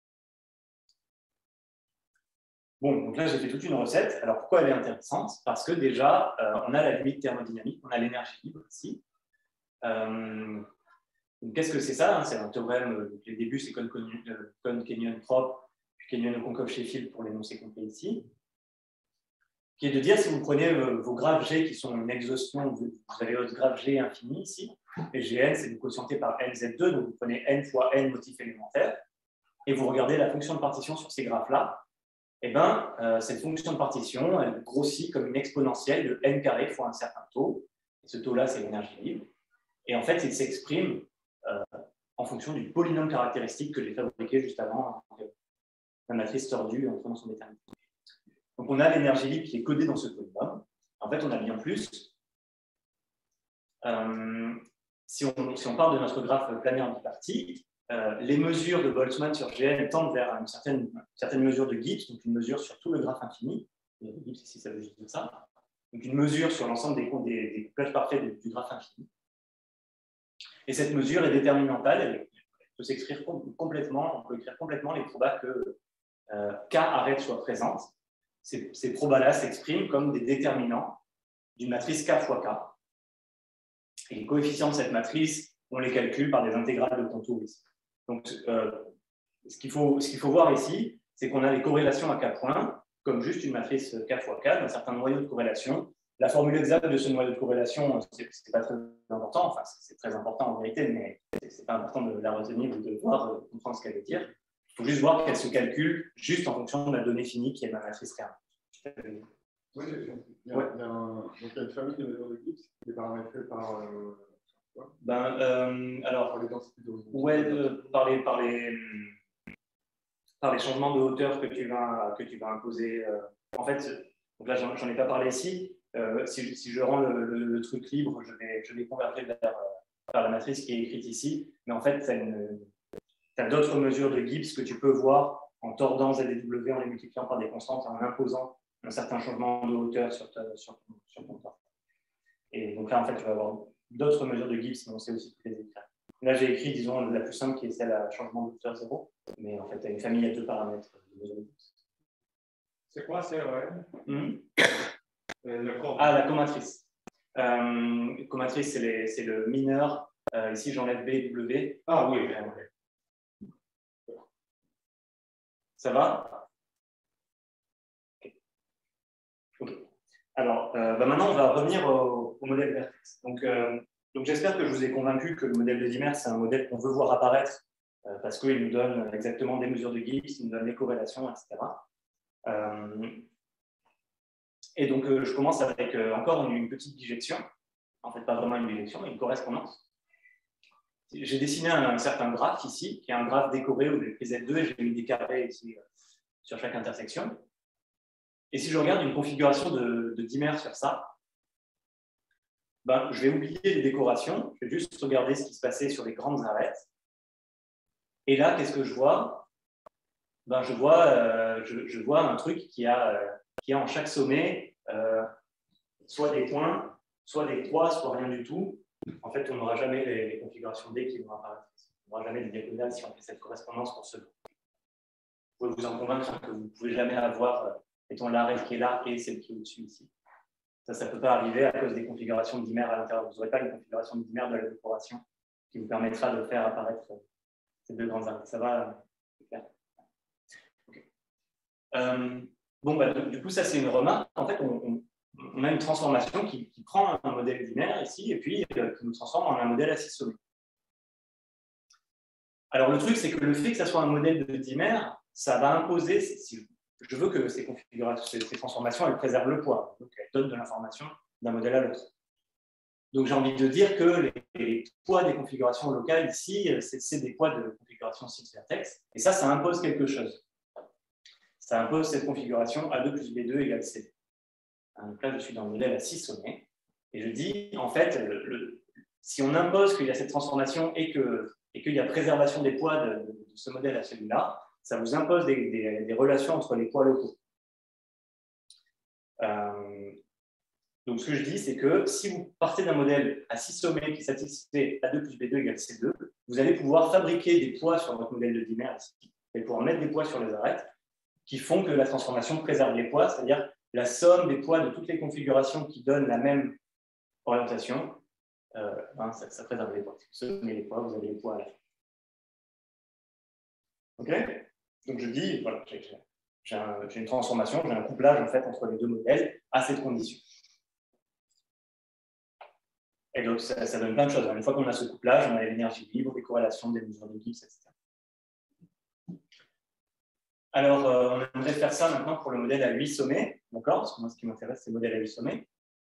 Bon, donc là, j'ai fait toute une recette. Alors, pourquoi elle est intéressante? Parce que déjà, euh, on a la limite thermodynamique, on a l'énergie libre ici. Euh, Qu'est-ce que c'est ça, hein? C'est un théorème, donc les débuts c'est Cohn-Kenyon propre, puis Kenyon-Okonkov-Sheffield pour l'énoncé complet ici, qui est de dire si vous prenez euh, vos graphes G qui sont une exhaustion, vous, vous avez votre graphe G infini ici, et Gn c'est vous quotientez par N Z deux, donc vous prenez N fois N motifs élémentaires, et vous regardez la fonction de partition sur ces graphes-là, et bien euh, cette fonction de partition, elle grossit comme une exponentielle de N carré fois un certain taux, et ce taux-là c'est l'énergie libre, et en fait il s'exprime Euh, en fonction du polynôme caractéristique que j'ai fabriqué juste avant, la matrice tordue en prenant son déterminant. Donc on a l'énergie libre qui est codée dans ce polynôme. En fait, on a bien plus. Euh, si, on, si on part de notre graphe planaire biparti, euh, les mesures de Boltzmann sur Gn tendent vers une certaine, une certaine mesure de Gibbs, donc une mesure sur tout le graphe infini. Gibbs ici, ça veut juste dire ça. Donc une mesure sur l'ensemble des, des, des couplages parfaits du, du graphe infini. Et cette mesure est déterminantale, elle peut s'écrire complètement, on peut écrire complètement les probas que euh, K arrête soit présente. Ces, ces probas-là s'expriment comme des déterminants d'une matrice K fois K. Et les coefficients de cette matrice, on les calcule par des intégrales de contours ici. Donc, euh, ce qu'il faut, ce qu'il faut voir ici, c'est qu'on a les corrélations à K points, comme juste une matrice K fois K, d'un certain noyau de corrélation. La formule exacte de ce noyau de corrélation, ce n'est pas très important, enfin c'est très important en vérité, mais ce n'est pas important de la retenir ou de voir, de comprendre ce qu'elle veut dire. Il faut juste voir qu'elle se calcule juste en fonction de la donnée finie qui est ma matrice K. Oui, il y a, ouais. il y a un, donc il y a une famille de mesures de Gibbs qui est paramétrée par. Euh, ben, euh, alors, par les densités de ouais, de, par, les, par, les, par les changements de hauteur que tu vas, que tu vas imposer. Euh, en fait, donc là, j'en ai pas parlé ici. Euh, si, si je rends le, le, le truc libre, je vais, je vais converger vers, vers la matrice qui est écrite ici. Mais en fait, tu as d'autres mesures de Gibbs que tu peux voir en tordant Z et W, en les multipliant par des constantes et en imposant un certain changement de hauteur sur, ta, sur, sur ton tord. Et donc là, en fait, tu vas avoir d'autres mesures de Gibbs, mais on sait aussi les écrire. Là, j'ai écrit, disons, la plus simple qui est celle à changement de hauteur zéro. Mais en fait, tu as une famille à deux paramètres de mesures de Gibbs. C'est quoi C E M? mm-hmm. Le Ah, la comatrice. Euh, comatrice, c'est le mineur. Euh, ici, j'enlève B, W. Ah oui, oui. Ça va? Ok. okay. Alors, euh, bah maintenant, on va revenir au, au modèle vertex. Donc, euh, Donc j'espère que je vous ai convaincu que le modèle de dimère, c'est un modèle qu'on veut voir apparaître euh, parce qu'il nous donne exactement des mesures de Gibbs, il nous donne les corrélations, et cetera. Euh, et donc euh, je commence avec euh, encore une, une petite bijection, en fait pas vraiment une bijection, une correspondance. J'ai dessiné un, un certain graphe ici, qui est un graphe décoré où j'ai pris Z deux et j'ai mis des carrés ici euh, sur chaque intersection. Et si je regarde une configuration de, de dimère sur ça, ben, je vais oublier les décorations, je vais juste regarder ce qui se passait sur les grandes arêtes. Et là, qu'est-ce que je vois? Ben, je, vois euh, je, je vois un truc qui a, euh, qui a en chaque sommet euh, soit des points, soit des poids, soit rien du tout. En fait, on n'aura jamais les, les configurations D qui vont apparaître. On n'aura jamais des diagonales si on fait cette correspondance pour ce lot. Vous pouvez vous en convaincre que vous ne pouvez jamais avoir, euh, mettons, l'arête qui est là et celle qui est au-dessus ici. Ça, ça ne peut pas arriver à cause des configurations de dimère à l'intérieur. Vous n'aurez pas une configuration de dimère de la décoration qui vous permettra de faire apparaître ces deux grandes arêtes. Ça va? C'est clair? Okay. Euh, bon, bah, du coup, ça, c'est une remarque. En fait, on, on, on a une transformation qui, qui prend un modèle dimère ici et puis euh, qui nous transforme en un modèle à six sommets. Alors, le truc, c'est que le fait que ça soit un modèle de dimère, ça va imposer, si je veux que ces configurations, ces, ces transformations, elles préservent le poids, donc elles donnent de l'information d'un modèle à l'autre. Donc, j'ai envie de dire que les, les poids des configurations locales ici, c'est des poids de configuration six vertex, et ça, ça impose quelque chose. Ça impose cette configuration A deux plus B deux égale C deux. Donc là, je suis dans le modèle à six sommets, et je dis, en fait, le, le, si on impose qu'il y a cette transformation et que et qu'il y a préservation des poids de, de, de ce modèle à celui-là, ça vous impose des, des, des relations entre les poids locaux. Euh, donc, ce que je dis, c'est que si vous partez d'un modèle à six sommets qui satisfait A deux plus B deux égale C deux, vous allez pouvoir fabriquer des poids sur votre modèle de dimère ici. Vous allez pouvoir mettre des poids sur les arêtes qui font que la transformation préserve les poids, c'est-à-dire la somme des poids de toutes les configurations qui donnent la même orientation. Euh, ben, ça, ça préserve les poids. Si vous sommez les poids, vous avez les poids à la fin. OK? Donc je dis, voilà, j'ai un, une transformation, j'ai un couplage en fait entre les deux modèles à cette condition. Et donc ça, ça donne plein de choses. Une fois qu'on a ce couplage, on a l'énergie libre, les corrélations, des mesures de Gibbs, et cetera. Alors, euh, on aimerait faire ça maintenant pour le modèle à huit sommets, d'accord? Parce que moi, ce qui m'intéresse, c'est le modèle à huit sommets.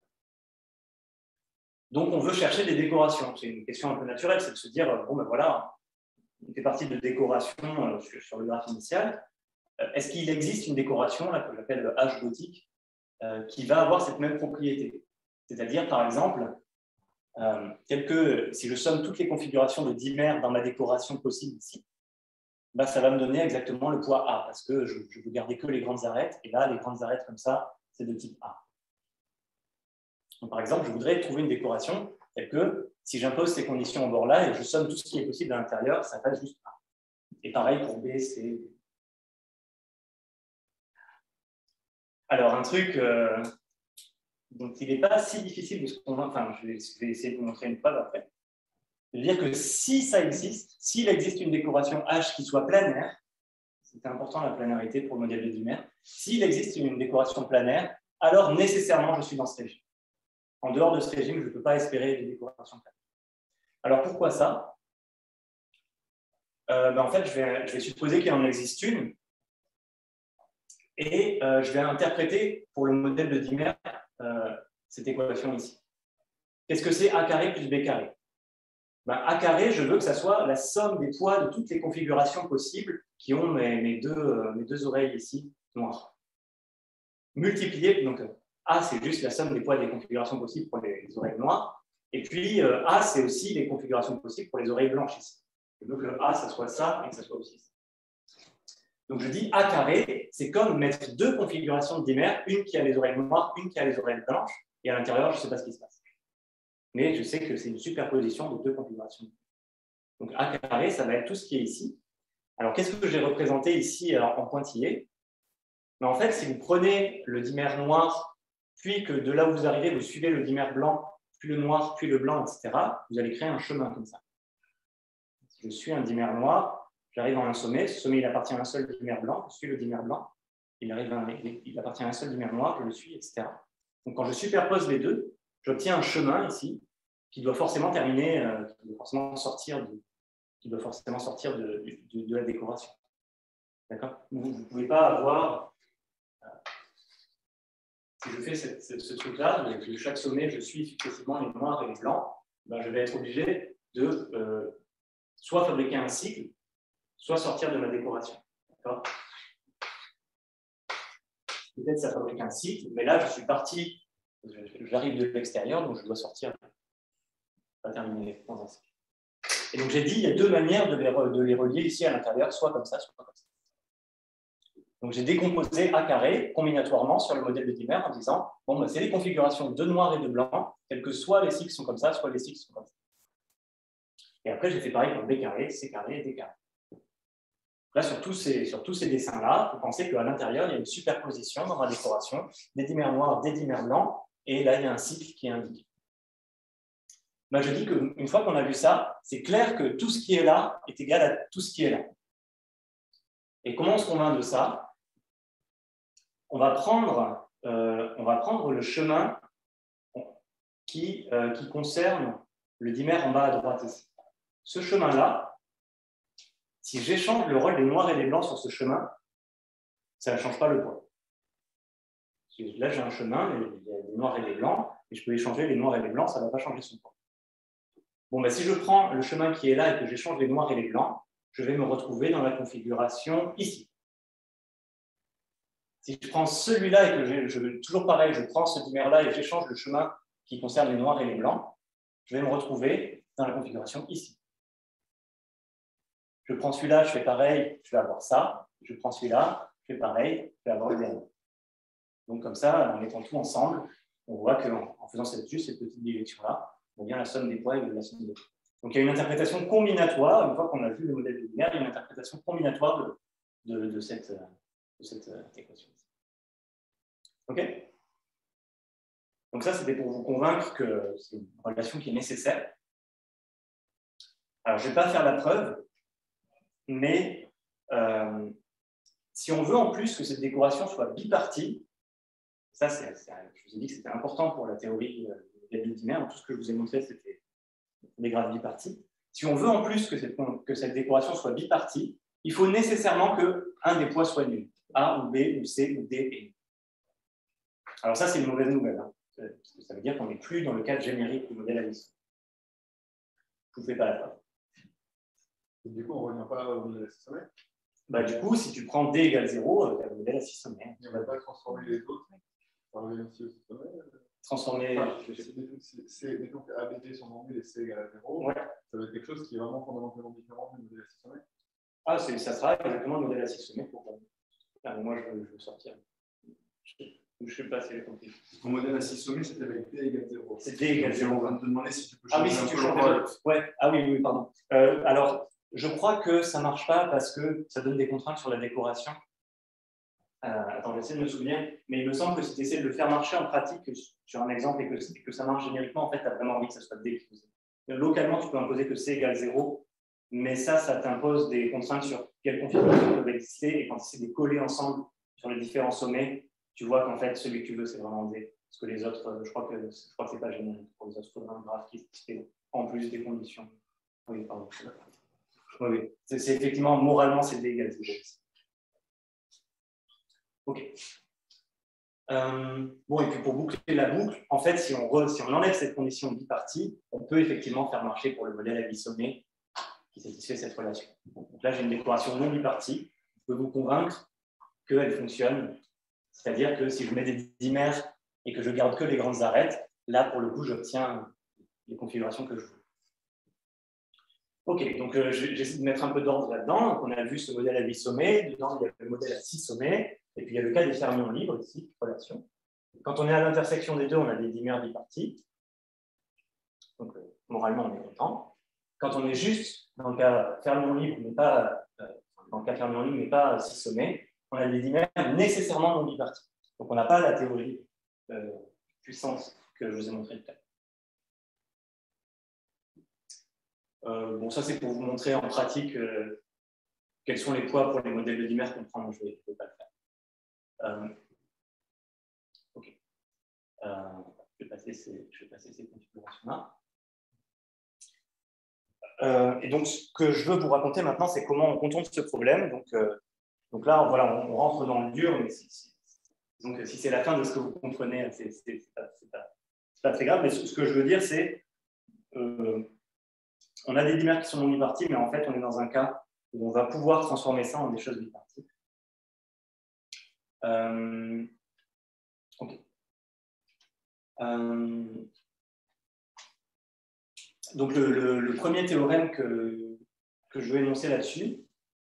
Donc, on veut chercher des décorations. C'est une question un peu naturelle, c'est de se dire, bon, ben voilà, on fait partie de décoration sur, sur le graphe initial. Est-ce qu'il existe une décoration, là, que j'appelle le H gothique, euh, qui va avoir cette même propriété? C'est-à-dire, par exemple, euh, quelque, si je somme toutes les configurations de dimère dans ma décoration possible ici, ben, ça va me donner exactement le poids A, parce que je, je veux garder que les grandes arêtes, et là, les grandes arêtes comme ça, c'est de type A. Donc, par exemple, je voudrais trouver une décoration telle que, si j'impose ces conditions au bord là, et je somme tout ce qui est possible à l'intérieur, ça passe juste A. Et pareil pour B, C. Alors, un truc euh, dont il n'est pas si difficile de se convaincre, enfin, je vais, je vais essayer de vous montrer une preuve après. C'est-à-dire que si ça existe, s'il existe une décoration H qui soit planaire, c'est important la planarité pour le modèle de dimère, s'il existe une décoration planaire, alors nécessairement je suis dans ce régime. En dehors de ce régime, je ne peux pas espérer des décorations planaires. Alors pourquoi ça? euh, ben, En fait, je vais, je vais supposer qu'il en existe une, et euh, je vais interpréter pour le modèle de dimère euh, cette équation ici. Qu'est-ce que c'est A carré plus B carré? Ben, A carré, je veux que ça soit la somme des poids de toutes les configurations possibles qui ont mes, mes, deux, euh, mes deux oreilles ici noires. Multiplié, donc A, c'est juste la somme des poids des configurations possibles pour les, les oreilles noires. Et puis euh, A, c'est aussi les configurations possibles pour les oreilles blanches ici. Je veux que A, ça soit ça et que ça soit aussi ça. Donc je dis A carré, c'est comme mettre deux configurations de dimère, une qui a les oreilles noires, une qui a les oreilles blanches, et à l'intérieur, je ne sais pas ce qui se passe. Mais je sais que c'est une superposition de deux configurations. Donc A carré, ça va être tout ce qui est ici. Alors qu'est-ce que j'ai représenté ici alors, en pointillé? Mais en fait, si vous prenez le dimère noir, puis que de là où vous arrivez, vous suivez le dimère blanc, puis le noir, puis le blanc, et cetera, vous allez créer un chemin comme ça. Si je suis un dimère noir, j'arrive à un sommet, ce sommet il appartient à un seul dimère blanc, je suis le dimère blanc, il, arrive à un, il appartient à un seul dimère noir, je le suis, et cetera. Donc quand je superpose les deux, j'obtiens un chemin ici qui doit forcément terminer, euh, qui doit forcément sortir de, qui doit forcément sortir de, de, de la décoration. D'accord? Vous ne pouvez pas avoir, euh, si je fais cette, cette, ce truc-là, de, de chaque sommet, je suis successivement les noirs et les blancs, ben, je vais être obligé de euh, soit fabriquer un cycle, soit sortir de ma décoration. D'accord? Peut-être ça fabrique un cycle, mais là, je suis parti, j'arrive de l'extérieur, donc je dois sortir, pas terminer dans un cycle. Et donc, j'ai dit, il y a deux manières de les, de les relier ici à l'intérieur, soit comme ça, soit comme ça. Donc, j'ai décomposé A carré combinatoirement sur le modèle de Dimmer en disant, bon, ben, c'est les configurations de noir et de blanc, quels que soient les cycles sont comme ça, soit les cycles sont comme ça. Et après, j'ai fait pareil pour B carré, C carré et D carré. Là, sur tous ces, sur tous ces dessins-là, vous pensez qu'à l'intérieur, il y a une superposition dans ma décoration, des dimers noirs, des dimers blancs, et là, il y a un cycle qui est indiqué. Ben, je dis qu'une fois qu'on a vu ça, c'est clair que tout ce qui est là est égal à tout ce qui est là. Et comment on se convainc de ça? On va prendre, euh, on va prendre le chemin qui, euh, qui concerne le dimer en bas à droite ici. Ce chemin-là, si j'échange le rôle des noirs et des blancs sur ce chemin, ça ne change pas le poids. Là, j'ai un chemin, il y a des noirs et des blancs, et je peux échanger les noirs et les blancs, ça ne va pas changer son poids. Bon, ben, si je prends le chemin qui est là et que j'échange les noirs et les blancs, je vais me retrouver dans la configuration ici. Si je prends celui-là et que je, je, toujours pareil, je prends ce dimer-là et j'échange le chemin qui concerne les noirs et les blancs, je vais me retrouver dans la configuration ici. Je prends celui-là, je fais pareil, je vais avoir ça. Je prends celui-là, je fais pareil, je vais avoir le dernier. Donc comme ça, en mettant tout ensemble, on voit qu'en en faisant cette, juste cette petite direction-là, on a bien la somme des poids et la somme des poids. Donc il y a une interprétation combinatoire, une fois qu'on a vu le modèle de Dimmer, il y a une interprétation combinatoire de, de, de cette, de cette euh, équation. OK? Donc ça, c'était pour vous convaincre que c'est une relation qui est nécessaire. Alors, je ne vais pas faire la preuve, mais euh, si on veut en plus que cette décoration soit bipartie, ça, c'est, c'est, je vous ai dit que c'était important pour la théorie de Dimmer, tout ce que je vous ai montré, c'était des graphes bipartis. Si on veut en plus que cette, que cette décoration soit bipartie, il faut nécessairement qu'un des poids soit nul, A ou B ou C ou D et nul. Alors ça, c'est une mauvaise nouvelle, hein, parce que ça veut dire qu'on n'est plus dans le cadre générique du modèle Allison. Je ne vous fais pas la preuve. Et du coup, on ne revient pas au modèle à six sommets. Bah, du coup, si tu prends D égale zéro, tu as le modèle à six sommets. On ne va pas transformer les autres. On revient aussi au six sommets. Transformer. Enfin, mettons que A, B, D sont vendus et C égale à zéro. Ouais. Ça va être quelque chose qui est vraiment fondamentalement différent du modèle à six sommets. Ah, ça sera exactement le modèle à six sommets pour moi. Ah, moi, je veux, je veux sortir. Je ne sais pas si j'ai compris. Ton modèle à six sommets, c'était avec D égale zéro. C'est D égale zéro. On va te demander si tu peux Ah changer oui, si un tu peu changes le rôle. Ouais. Ah oui, oui, pardon. Euh, alors, je crois que ça ne marche pas parce que ça donne des contraintes sur la décoration. Euh, attends, j'essaie de me souvenir, mais il me semble que si tu essaies de le faire marcher en pratique sur un exemple et que, que ça marche génériquement, en fait, tu as vraiment envie que ça soit D qui faisait. Localement, tu peux imposer que C égale zéro, mais ça, ça t'impose des contraintes sur quelle configuration peuvent exister, et quand c'est des collés ensemble sur les différents sommets, tu vois qu'en fait, celui que tu veux, c'est vraiment D. Parce que les autres, je crois que je crois que c'est pas générique. Pour les autres, il faudra un graphe qui fait en plus des conditions. Oui, pardon. Oui, oui. C'est, c'est effectivement, moralement, c'est D égale zéro. OK. Euh, bon, et puis pour boucler la boucle, en fait, si on, re, si on enlève cette condition bipartie, on peut effectivement faire marcher pour le modèle à bisomé qui satisfait cette relation. Donc là, j'ai une décoration non bipartie. Je peux vous convaincre qu'elle fonctionne. C'est-à-dire que si je mets des dimers et que je garde que les grandes arêtes, là, pour le coup, j'obtiens les configurations que je veux. OK, donc euh, j'essaie de mettre un peu d'ordre là-dedans. Donc, on a vu ce modèle à huit sommets. Dedans, il y a le modèle à six sommets. Et puis, il y a le cas des fermions libres ici, relation. Quand on est à l'intersection des deux, on a des dimers bipartis. Donc, euh, moralement, on est content. Quand on est juste dans le cas fermion libre, mais pas, euh, dans le cas fermion libre, mais pas six sommets, on a des dimers nécessairement non bipartis. Donc, on n'a pas la théorie euh, puissante que je vous ai montrée tout à l'heure. Euh, bon, ça, c'est pour vous montrer en pratique euh, quels sont les poids pour les modèles de dimers qu'on prend. Je ne vais, vais pas le faire. Euh, ok. Euh, je, vais passer ces, je vais passer ces configurations-là. Euh, et donc, ce que je veux vous raconter maintenant, c'est comment on contourne ce problème. Donc, euh, donc là, voilà, on, on rentre dans le dur, mais si, si, donc, si c'est la fin de ce que vous comprenez, c'est pas, pas, pas très grave. Mais ce, ce que je veux dire, c'est euh, on a des dimères qui sont non bipartis, mais en fait, on est dans un cas où on va pouvoir transformer ça en des choses biparties. Euh, ok. Euh, donc, le, le, le premier théorème que, que je veux énoncer là-dessus,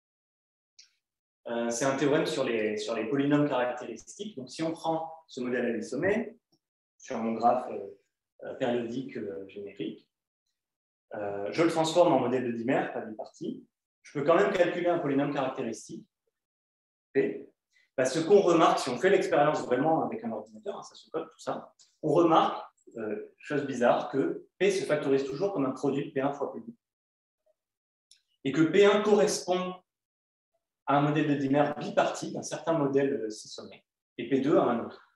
euh, c'est un théorème sur les, sur les polynômes caractéristiques. Donc, si on prend ce modèle à huit sommets, sur mon graphe euh, périodique euh, générique, euh, je le transforme en modèle de dimère, pas biparti. Je peux quand même calculer un polynôme caractéristique, P. Bah, ce qu'on remarque, si on fait l'expérience vraiment avec un ordinateur, hein, ça se code, tout ça, on remarque, euh, chose bizarre, que P se factorise toujours comme un produit de P un fois P deux. Et que P un correspond à un modèle de dimère biparti d'un certain modèle six sommets, et P deux à un autre.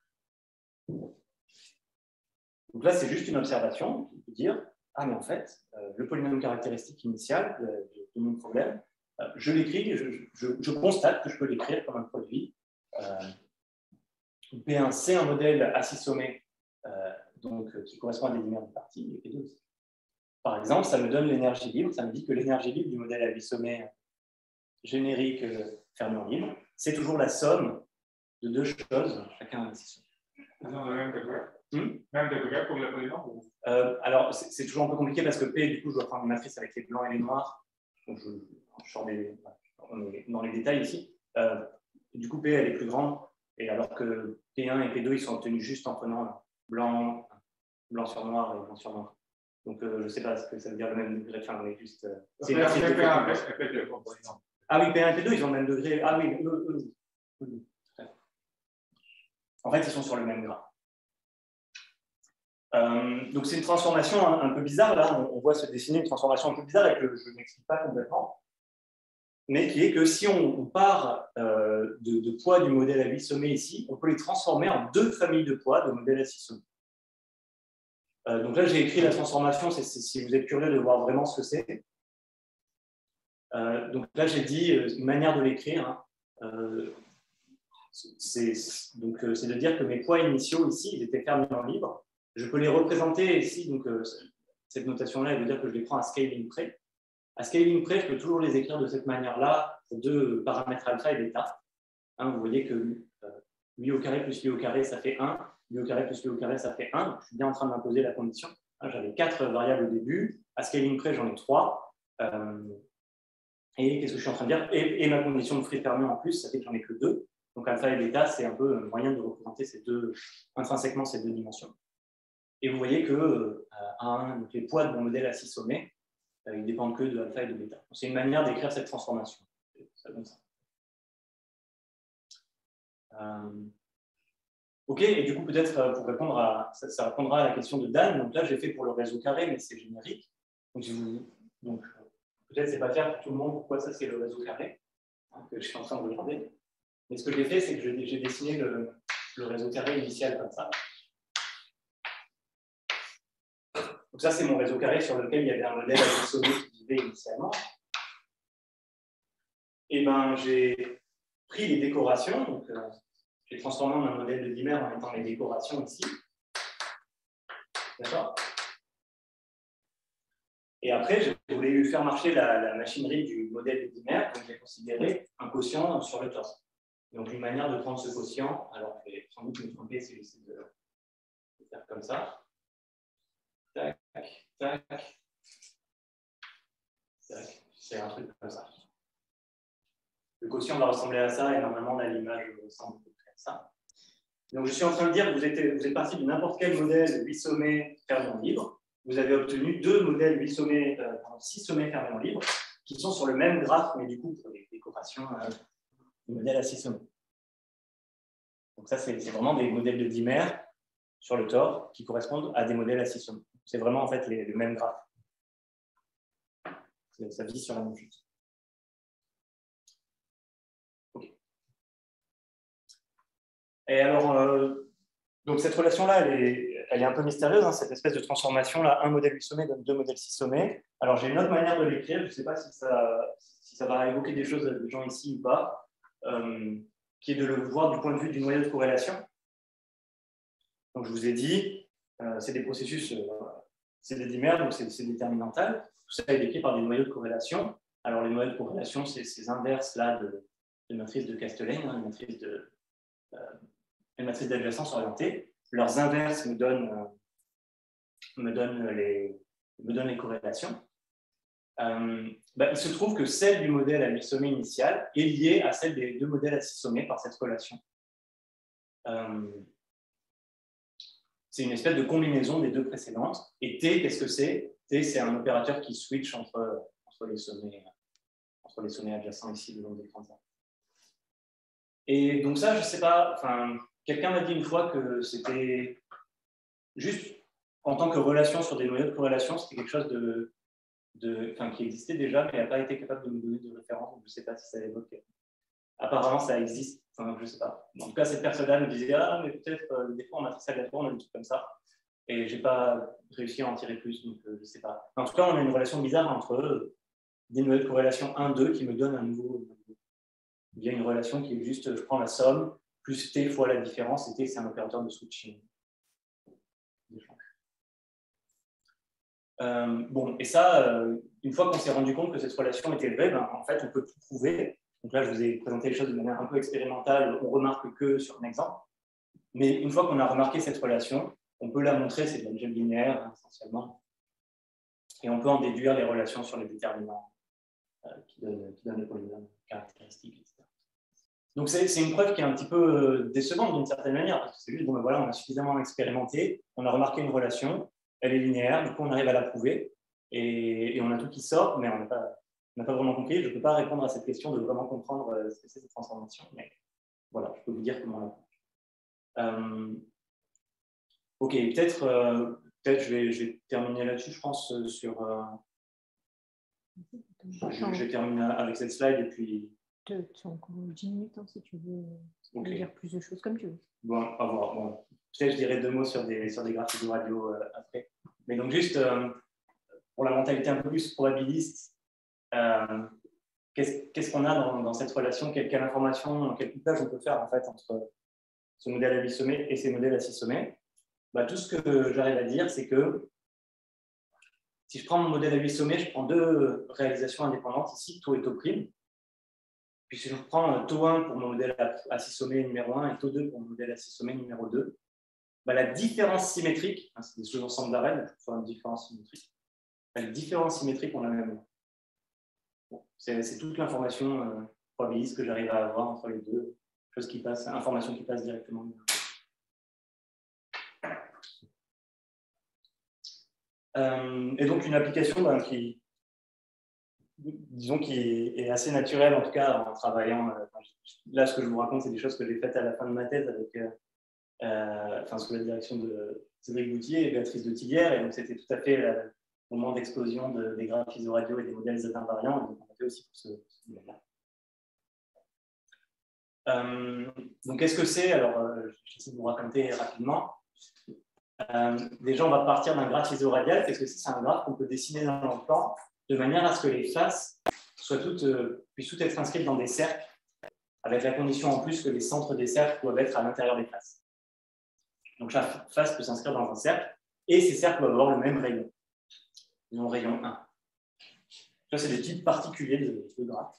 Donc là, c'est juste une observation qui peut dire, ah mais en fait, euh, le polynôme caractéristique initial de, de, de mon problème, euh, je l'écris, je, je, je constate que je peux l'écrire comme un produit. Euh, P un, c'est un modèle à six sommets euh, donc, euh, qui correspond à des dimères bipartis, et P deux aussi. Par exemple, ça me donne l'énergie libre, ça me dit que l'énergie libre du modèle à huit sommets générique euh, fermé en libre, c'est toujours la somme de deux choses, chacun à six sommets. Ils ont le même degré. Hmm? Même degré pour le polynôme. Euh, alors, c'est toujours un peu compliqué parce que P, du coup, je dois prendre une matrice avec les blancs et les noirs. Donc, je, je sors des, on est dans les détails ici. Euh, du coup, P, elle est plus grande. Et alors que P un et P deux, ils sont obtenus juste en prenant blanc, blanc sur noir et blanc sur noir. Donc, euh, je ne sais pas ce que ça veut dire le même degré. Enfin, on est juste. Euh, c'est une matrice de P un et P deux. Ah oui, P un et P deux, ils ont le même degré. Ah oui, eux, eux, eux. En fait, ils sont sur le même graphe. Euh, donc c'est une transformation un, un peu bizarre, là, on, on voit se dessiner une transformation un peu bizarre et que je ne m'explique pas complètement, mais qui est que si on, on part euh, de, de poids du modèle à huit sommets ici, on peut les transformer en deux familles de poids de modèle à six sommets. Euh, donc là, j'ai écrit la transformation, c'est, c'est, si vous êtes curieux de voir vraiment ce que c'est. Euh, donc là, j'ai dit euh, une manière de l'écrire, hein, euh, c'est, donc, euh, c'est de dire que mes poids initiaux ici, ils étaient fermés en libre. Je peux les représenter ici, donc euh, cette notation-là, elle veut dire que je les prends à scaling près. À scaling près, je peux toujours les écrire de cette manière-là pour deux paramètres alpha et bêta. Hein, vous voyez que euh, lui au carré plus lui au carré, ça fait un. Lui au carré plus lui au carré, ça fait un. Je suis bien en train de m'imposer la condition. Hein, j'avais quatre variables au début. À scaling près, j'en ai trois. Euh, et qu'est-ce que je suis en train de dire et, et ma condition de free fermé en plus, ça fait que j'en ai que deux. Donc alpha et bêta, c'est un peu un moyen de représenter ces deux, intrinsèquement ces deux dimensions. Et vous voyez que euh, un, donc les poids de mon modèle à six sommets, euh, ils dépendent que de alpha et de bêta. C'est une manière d'écrire cette transformation. Ça donne ça. Euh, ok, et du coup, peut-être pour répondre à ça, ça répondra à la question de Dan. Donc là, j'ai fait pour le réseau carré, mais c'est générique. Donc, donc peut-être c'est pas clair pour tout le monde pourquoi ça c'est le réseau carré, hein, que je suis en train de regarder. Mais ce que j'ai fait, c'est que j'ai dessiné le, le réseau carré initial comme ça. Donc ça, c'est mon réseau carré sur lequel il y avait un modèle à huit sommets qui vivait initialement. Et ben, j'ai pris les décorations, donc euh, j'ai transformé en un modèle de dimère en mettant les décorations ici. D'accord? Et après, je voulais faire marcher la, la machinerie du modèle de dimère, donc j'ai considéré un quotient sur le torse. Donc une manière de prendre ce quotient, alors je vais sans doute me tromper si j'essaie de le faire comme ça. Tac, tac, tac. C'est un truc comme ça. Le quotient va ressembler à ça et normalement là l'image ressemble à ça. Donc je suis en train de dire que vous êtes, vous êtes parti de n'importe quel modèle huit sommets fermés en libre. Vous avez obtenu deux modèles huit sommets, euh, six sommets fermés en libre qui sont sur le même graphe, mais du coup pour les décorations euh, du modèle à six sommets. Donc ça c'est vraiment des modèles de dimère sur le tore qui correspondent à des modèles à six sommets. C'est vraiment en fait les, le même graphe. Ça vit sur la même chose. Okay. Et alors, euh, donc cette relation-là, elle est, elle est un peu mystérieuse, hein, cette espèce de transformation-là. Un modèle huit sommets donne deux modèles six sommets. Alors, j'ai une autre manière de l'écrire. Je ne sais pas si ça, si ça va évoquer des choses des gens ici ou pas, euh, qui est de le voir du point de vue du noyau de corrélation. Donc, je vous ai dit, euh, c'est des processus, euh, c'est des dimères, donc c'est déterminantal. Tout ça est décrit par des noyaux de corrélation. Alors, les noyaux de corrélation, c'est ces inverses-là de, de matrices de Castellane, hein, une matrice de, euh, une matrice d'adjacence orientée. Leurs inverses me donnent, euh, me donnent, les, me donnent les corrélations. Euh, bah, il se trouve que celle du modèle à huit sommets initial est liée à celle des deux modèles à six sommets par cette relation. Euh, c'est une espèce de combinaison des deux précédentes. Et T, qu'est-ce que c'est? T, c'est un opérateur qui switch entre, entre, les, sommets, entre les sommets adjacents ici le long des grandes. Et donc ça, je ne sais pas, enfin, quelqu'un m'a dit une fois que c'était juste en tant que relation sur des noyaux de corrélation, c'était quelque chose de, de, enfin, qui existait déjà, mais n'a pas été capable de me donner de référence, donc je ne sais pas si ça évoque. Apparemment, ça existe, enfin, je ne sais pas. En tout cas, cette personne-là me disait, ah, mais peut-être, euh, des fois, en matrice aléatoire, on a des trucs comme ça. Et je n'ai pas réussi à en tirer plus, donc euh, je ne sais pas. En tout cas, on a une relation bizarre entre euh, des noyaux de corrélation un deux qui me donnent un nouveau. Il y a une relation qui est juste, je prends la somme, plus T fois la différence, et T, c'est un opérateur de switching. Euh, bon, et ça, euh, une fois qu'on s'est rendu compte que cette relation était vraie, ben, en fait, on peut tout prouver. Donc là, je vous ai présenté les choses de manière un peu expérimentale, on remarque que sur un exemple. Mais une fois qu'on a remarqué cette relation, on peut la montrer, c'est de l'algèbre linéaire, hein, essentiellement. Et on peut en déduire les relations sur les déterminants euh, qui, donnent, qui donnent les polynômes caractéristiques, et cetera. Donc c'est une preuve qui est un petit peu décevante d'une certaine manière, parce que c'est juste, bon, ben voilà, on a suffisamment expérimenté, on a remarqué une relation, elle est linéaire, du coup on arrive à la prouver, et, et on a tout qui sort, mais on n'a pas, pas vraiment compris. Je ne peux pas répondre à cette question de vraiment comprendre ce que c'est cette transformation, mais voilà, je peux vous dire comment on l'a fait. Euh, ok, peut-être euh, peut je, vais, je vais terminer là-dessus, je pense, sur... Euh, je, je vais terminer avec cette slide, et puis... Tu as encore dix minutes hein, si tu veux, okay. dire plus de choses comme tu veux. Bon, à voir. Bon, peut-être je dirai deux mots sur des, sur des graphiques de radio euh, après. Mais donc juste euh, pour la mentalité un peu plus probabiliste, euh, qu'est-ce qu'on a dans, dans cette relation, quelle, quelle information, quel couplage on peut faire en fait entre ce modèle à huit sommets et ces modèles à six sommets? Bah, tout ce que j'arrive à dire, c'est que si je prends mon modèle à huit sommets, je prends deux réalisations indépendantes ici, taux et taux prime. Puis si je prends taux un pour mon modèle à six sommets numéro un et taux deux pour mon modèle à six sommets numéro deux, bah, la différence symétrique, hein, c'est des sous-ensembles d'arènes pour faire une différence symétrique, bah, les différences symétriques ont la même. Bon, c'est toute l'information euh, probabiliste que j'arrive à avoir entre les deux, choses qui passent, informations qui passent directement. Euh, et donc une application ben, qui, disons, qui est assez naturelle, en tout cas en travaillant. Euh, là, ce que je vous raconte, c'est des choses que j'ai faites à la fin de ma thèse avec, euh, euh, enfin, sous la direction de Cédric Boutier et Béatrice de Tillières, et donc c'était tout à fait le moment d'explosion de, des graphes iso-radio et des modèles Z invariants, et donc on a fait aussi pour ce, ce modèle-là. Euh, donc, qu'est-ce que c'est? Alors, euh, j'essaie de vous raconter rapidement. Euh, déjà, on va partir d'un graphe iso-radial. Qu'est-ce que c'est? C'est un graphe qu'on peut dessiner dans le plan de manière à ce que les faces soient toutes, euh, puissent toutes être inscrites dans des cercles, avec la condition en plus que les centres des cercles doivent être à l'intérieur des faces. Donc, chaque face peut s'inscrire dans un cercle, et ces cercles doivent avoir le même rayon, disons rayon un. Ça, c'est des types particuliers de, de graphes.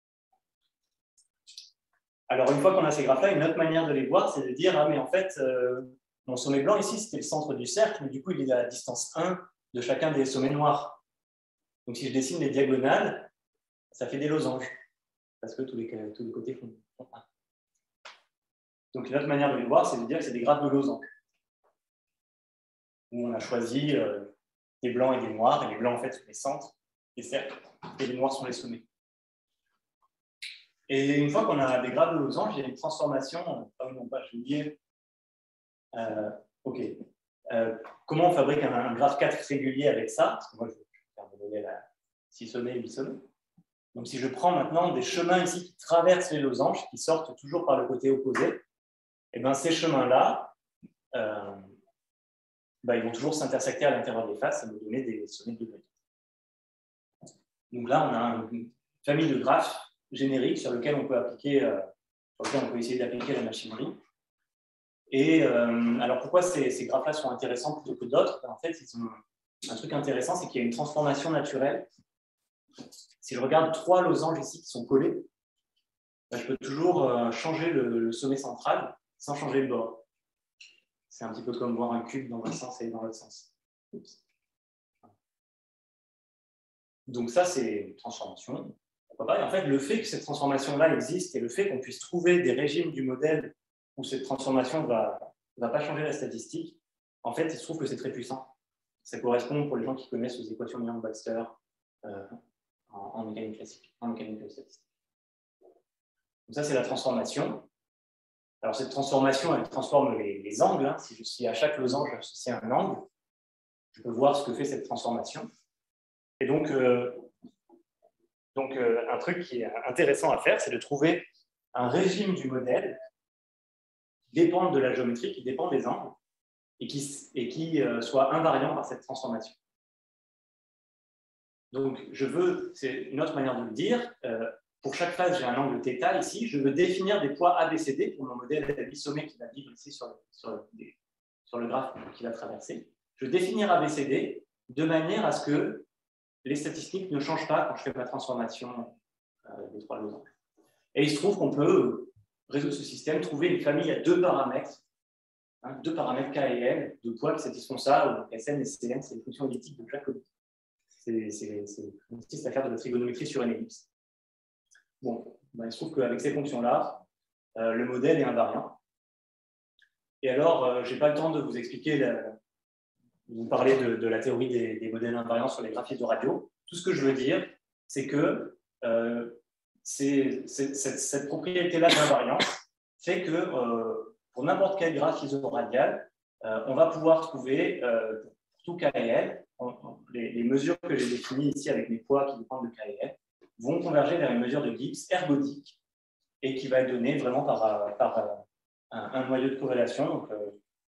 Alors, une fois qu'on a ces graphes-là, une autre manière de les voir, c'est de dire, ah, mais en fait, euh, mon sommet blanc ici, c'était le centre du cercle, mais du coup, il est à la distance un de chacun des sommets noirs. Donc, si je dessine les diagonales, ça fait des losanges, parce que tous les, tous les côtés font un. Donc, une autre manière de les voir, c'est de dire que c'est des graphes de losanges, où on a choisi euh, des blancs et des noirs, et les blancs, en fait, sont les centres des cercles, et les noirs sont les sommets. Et une fois qu'on a des graphes de losange, il y a une transformation, ah non pas, j'ai oublié. Euh, ok. Euh, comment on fabrique un, un graphe quatre régulier avec ça? Parce que moi, je vais faire des modèles à six sommets et huit sommets. Donc, si je prends maintenant des chemins ici qui traversent les losanges, qui sortent toujours par le côté opposé, et bien ces chemins-là, euh, ben, ils vont toujours s'intersecter à l'intérieur des faces et me donner des sommets de degré. Donc là, on a une famille de graphes génériques sur lequel on peut appliquer, euh, sur lequel on peut essayer d'appliquer la machinerie. Et euh, alors pourquoi ces, ces graphes-là sont intéressants plutôt que d'autres? En fait, ils ont un truc intéressant, c'est qu'il y a une transformation naturelle. Si je regarde trois losanges ici qui sont collés, ben, je peux toujours euh, changer le, le sommet central sans changer le bord. C'est un petit peu comme voir un cube dans un sens et dans l'autre sens. Oups. Donc ça, c'est une transformation. Pourquoi pas? Et en fait, le fait que cette transformation-là existe et le fait qu'on puisse trouver des régimes du modèle où cette transformation ne va, va pas changer la statistique, en fait, il se trouve que c'est très puissant. Ça correspond, pour les gens qui connaissent, aux équations de Yang-Baxter euh, en, en mécanique classique, en mécanique statistique. Donc ça, c'est la transformation. Alors, cette transformation, elle transforme les, les angles. Hein. Si, je, si à chaque losange, j'associe un angle, je peux voir ce que fait cette transformation. Et donc, euh, donc euh, un truc qui est intéressant à faire, c'est de trouver un régime du modèle qui dépend de la géométrie, qui dépend des angles, et qui, et qui euh, soit invariant par cette transformation. Donc, je veux, c'est une autre manière de le dire, euh, pour chaque phase, j'ai un angle θ ici, je veux définir des poids A B C D pour mon modèle bisomé qui va vivre ici sur le, sur, le, sur le graphe qui va traverser. Je veux définir A B C D de manière à ce que les statistiques ne changent pas quand je fais ma transformation euh, des trois losanges. Et il se trouve qu'on peut résoudre ce système, trouver une famille à deux paramètres, hein, deux paramètres K et L, de poids qui satisfont ça, donc S N et C N, c'est les fonctions elliptiques de Jacobi. C'est consiste à faire de la trigonométrie sur une ellipse. Bon, ben, il se trouve qu'avec ces fonctions-là, euh, le modèle est invariant. Et alors, euh, je n'ai pas le temps de vous expliquer, la, de vous parler de, de la théorie des, des modèles invariants sur les graphiques de radio. Tout ce que je veux dire, c'est que euh, c'est, c'est, cette, cette propriété-là d'invariance fait que euh, pour n'importe quel graphe isoradial, euh, on va pouvoir trouver, euh, pour tout K et L, on, on, les, les mesures que j'ai définies ici avec mes poids qui dépendent de K et L, vont converger vers une mesure de Gibbs ergodique et qui va être donnée vraiment par, par un, un noyau de corrélation. Donc, euh,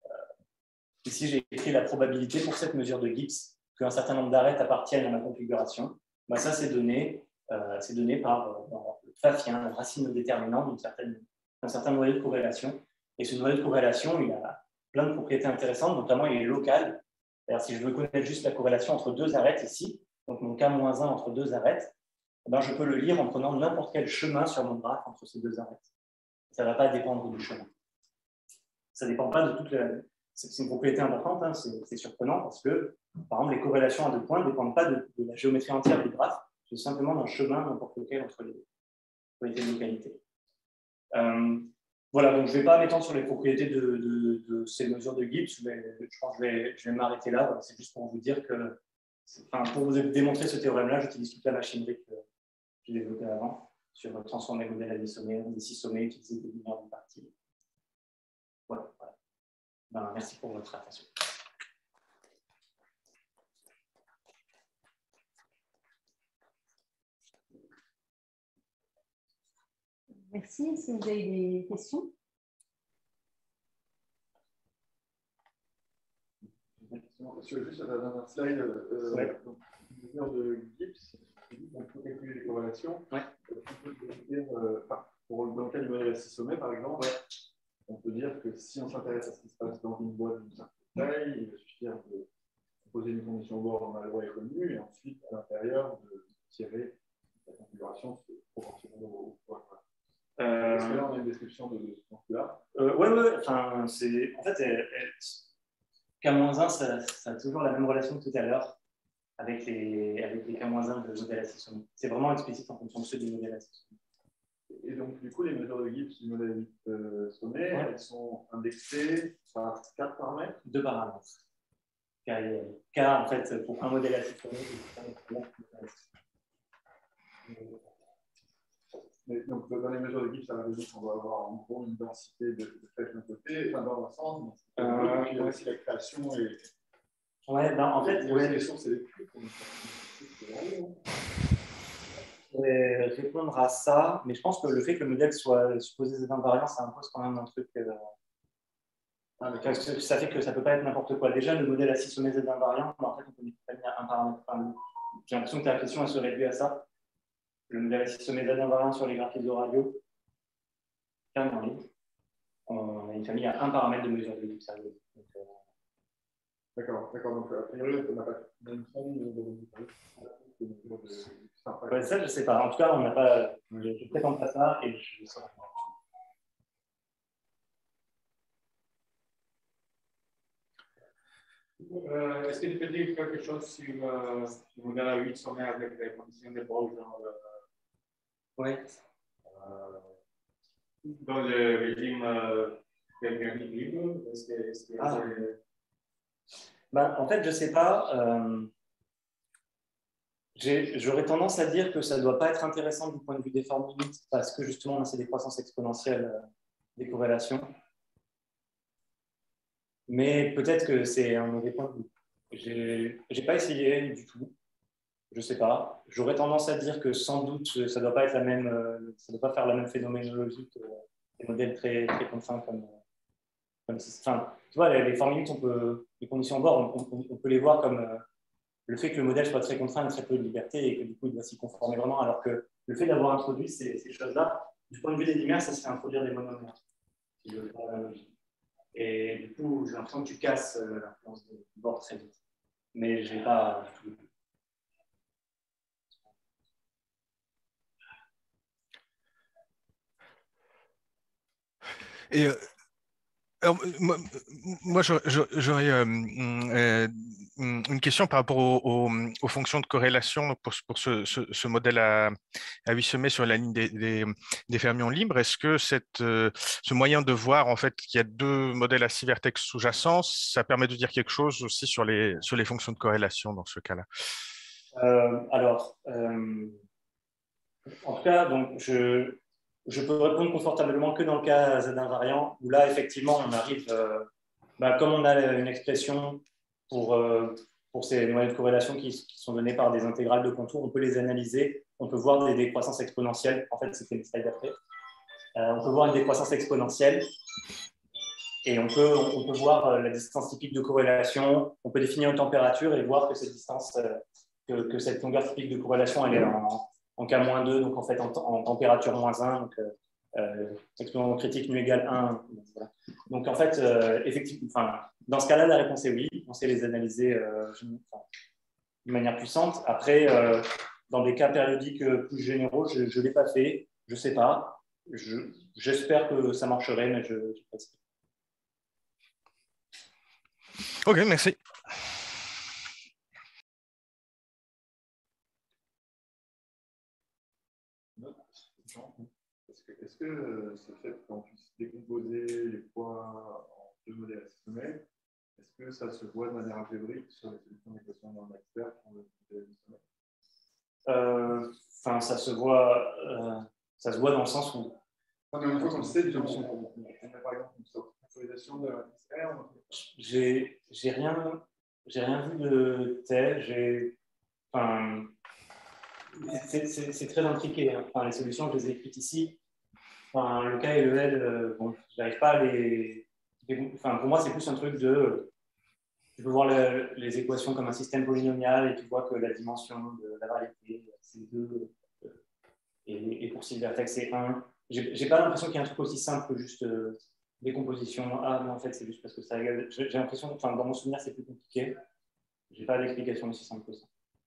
ici, j'ai écrit la probabilité pour cette mesure de Gibbs qu'un certain nombre d'arêtes appartiennent à ma configuration. Ben, ça, c'est donné, euh, donné par euh, le pfaffien, la racine déterminante d'un certain noyau de corrélation. Et ce noyau de corrélation, il a plein de propriétés intéressantes, notamment il est local. C'est-à-dire, si je veux connaître juste la corrélation entre deux arêtes ici, donc mon K moins un entre deux arêtes, ben, je peux le lire en prenant n'importe quel chemin sur mon graphe entre ces deux arêtes. Ça ne va pas dépendre du chemin. Ça ne dépend pas de toute la... C'est une propriété importante, hein, c'est surprenant parce que, par exemple, les corrélations à deux points ne dépendent pas de, de la géométrie entière du graphe, c'est simplement d'un chemin n'importe lequel entre les propriétés de localité. Euh, voilà, donc je ne vais pas m'étendre sur les propriétés de, de, de ces mesures de Gibbs, je, vais, je pense que je vais, je vais m'arrêter là. Voilà, c'est juste pour vous dire que, enfin, pour vous démontrer ce théorème-là, j'utilise toute la machinerie que j'ai développée avant, sur transformer le modèle à des sommets, des six sommets, utiliser des lumières de partie. Voilà, voilà. Ben, merci pour votre attention. Merci. Est-ce que vous avez des questions? Sur juste la dernière slide, euh, ouais. donc, une mesure de Gibbs, on peut calculer les corrélations. Ouais. On peut dire, euh, enfin, pour, dans le cas du modèle à six sommets, par exemple, ouais. On peut dire que si on s'intéresse à ce qui se passe dans une boîte d'une certaine taille, il va suffire de poser une condition au bord dont la loi est connue et ensuite, à l'intérieur, de tirer la configuration proportionnelle au poids. Euh, Est-ce que là, on a une description de, de ce point-là? euh, Oui, oui. Enfin, c'est, en fait, elle, elle, K moins un, ça, ça a toujours la même relation que tout à l'heure avec les, avec les K moins un de modèle à six sommets. C'est vraiment explicite en fonction de ceux du modèle à six sommets. Et donc, du coup, les mesures de Gibbs du modèle à huit euh, sommets, ouais. Elles sont indexées par quatre paramètres? Deux paramètres. K et L. K, en fait, pour un modèle à six sommets, mais donc, dans les mesures de Gibbs, ça veut dire qu'on va avoir en gros une densité de, de fait d'un côté, enfin dans l'ensemble, euh, et puis euh, aussi la création et. Ouais, ben en fait, il y a aussi les sources électriques. Je vais répondre à ça, mais je pense que le fait que le modèle soit supposé être invariant, ça impose quand même un truc. Euh... Ah, ça fait que ça ne peut pas être n'importe quoi. Déjà, le modèle à six sommets est invariant, mais en fait, on peut déterminer un paramètre. Enfin, j'ai l'impression que ta question elle se réduit à ça. Le modèle assis-sommet Z invariant sur les graphiques de radio. En ligne. On a une famille à un paramètre de mesure de l'ellipse. Euh... D'accord, d'accord. Donc, a priori, on n'a pas une famille de ouais, ça, je ne sais pas. En tout cas, on n'a pas. Je ne prétends pas ça et je ne sais pas. Euh, Est-ce que tu peux dire quelque chose sur euh, le modèle à huit sommets avec les conditions de Paul dans le, oui. euh, dans le régime euh, thermodynamique libre? Est-ce que, est-ce que ah. ben, en fait, je ne sais pas. Euh, J'aurais tendance à dire que ça ne doit pas être intéressant du point de vue des formes limites parce que justement, on a ces décroissances exponentielles euh, des corrélations. Mais peut-être que c'est un mauvais point de vue. Je n'ai pas essayé du tout. Je ne sais pas. J'aurais tendance à dire que sans doute, ça ne doit pas être la même, ça doit pas faire la même phénoménologie que des modèles très, très contraints comme, comme enfin, tu vois, les, les formes limites, on peut, les conditions bord, on, on, on peut les voir comme euh, le fait que le modèle soit très contraint et très peu de liberté et que du coup, il doit s'y conformer vraiment, alors que le fait d'avoir introduit ces, ces choses-là, du point de vue des dimères, ça serait introduire des monomères. Si je veux pas la logique. Et du coup, j'ai l'impression que tu casses euh, l'influence du bord très vite. Mais je n'ai pas du tout. Et euh, alors, moi, moi j'aurais euh, euh, une question par rapport aux, aux, aux fonctions de corrélation donc pour, pour ce, ce, ce modèle à, à huit sommets sur la ligne des, des, des fermions libres. Est-ce que cette, euh, ce moyen de voir en fait qu'il y a deux modèles à six vertex sous-jacents, ça permet de dire quelque chose aussi sur les, sur les fonctions de corrélation dans ce cas-là? euh, Alors, euh, en tout cas, donc je Je peux répondre confortablement que dans le cas Z invariant, où là, effectivement, on arrive, euh, bah, comme on a une expression pour, euh, pour ces moyens de corrélation qui, qui sont donnés par des intégrales de contours, on peut les analyser, on peut voir des décroissances exponentielles. En fait, c'était le slide d'après. Euh, on peut voir une décroissance exponentielle et on peut, on peut voir euh, la distance typique de corrélation, on peut définir une température et voir que cette distance, euh, que, que cette longueur typique de corrélation, elle est en, en K moins deux, donc en fait en, en température moins un, donc euh, euh, exponent critique nu égale un. Donc, voilà. Donc en fait, euh, effectivement, enfin, dans ce cas-là, la réponse est oui, on sait les analyser euh, enfin, de manière puissante. Après, euh, dans des cas périodiques plus généraux, je ne l'ai pas fait, je ne sais pas. J'espère que ça marcherait, mais je ne sais pas. Ok, merci. Est-ce que ce fait qu'on puisse décomposer les points en deux modèles à sommet, est-ce que ça se voit de manière algébrique sur les solutions d'équation normale expert pour le modèle à sommet? euh, Enfin, ça se voit, euh, ça se voit dans le sens où. Non, mais une fois qu'on le sait, on a par exemple une factorisation de la R. J'ai rien, j'ai rien vu de tel. J'ai, enfin, c'est très intriqué. Hein. Enfin, les solutions, je les ai écrites ici. Enfin, le K et le L, euh, bon, j'arrive pas à les. Enfin, pour moi, c'est plus un truc de. Tu peux voir le, les équations comme un système polynomial et tu vois que la dimension de la variété, c'est deux. Euh, et, et pour Silvertex, c'est un. J'ai pas l'impression qu'il y ait un truc aussi simple que juste euh, décomposition. Ah, mais en fait, c'est juste parce que ça égale. J'ai l'impression, enfin, dans mon souvenir, c'est plus compliqué. J'ai pas d'explication aussi simple que ça.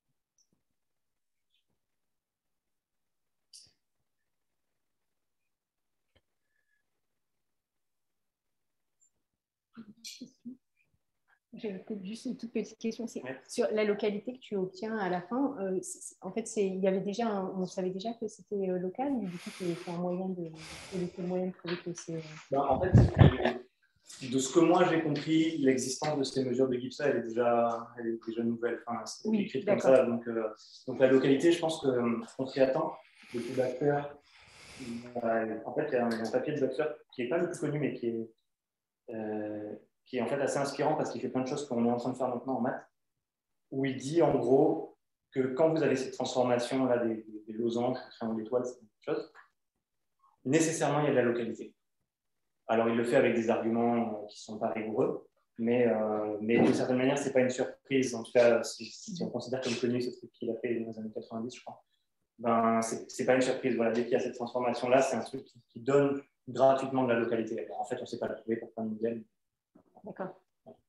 J'ai peut-être juste une toute petite question. C'est ouais. Sur la localité que tu obtiens à la fin. Euh, en fait, il y avait déjà, un, on savait déjà que c'était euh, local, mais du coup, c'est un moyen de, c'est le moyen de prouver que c'est. Euh... Ben, en fait, de ce que moi j'ai compris, l'existence de ces mesures de Gibson, elle est déjà, elle est déjà nouvelle. Enfin, c'est oui, écrit comme ça. Donc, euh, donc la localité, je pense qu'on s'y attend. Depuis Baxter, euh, en fait, il y a un, un papier de Baxter qui n'est pas le plus connu, mais qui est Euh, qui est en fait assez inspirant parce qu'il fait plein de choses qu'on est en train de faire maintenant en maths, où il dit en gros que quand vous avez cette transformation là des, des, des losanges, des triangles d'étoiles, c'est quelque chose, nécessairement il y a de la localité. Alors il le fait avec des arguments qui ne sont pas rigoureux, mais, euh, mais d'une certaine manière, ce n'est pas une surprise. En tout cas, si, si on considère comme connu ce truc qu'il a fait dans les années quatre-vingt-dix, je crois, ben, ce n'est pas une surprise. Voilà, dès qu'il y a cette transformation-là, c'est un truc qui, qui donne gratuitement de la localité. Alors, en fait, on ne sait pas la trouver pour plein de modèles. D'accord.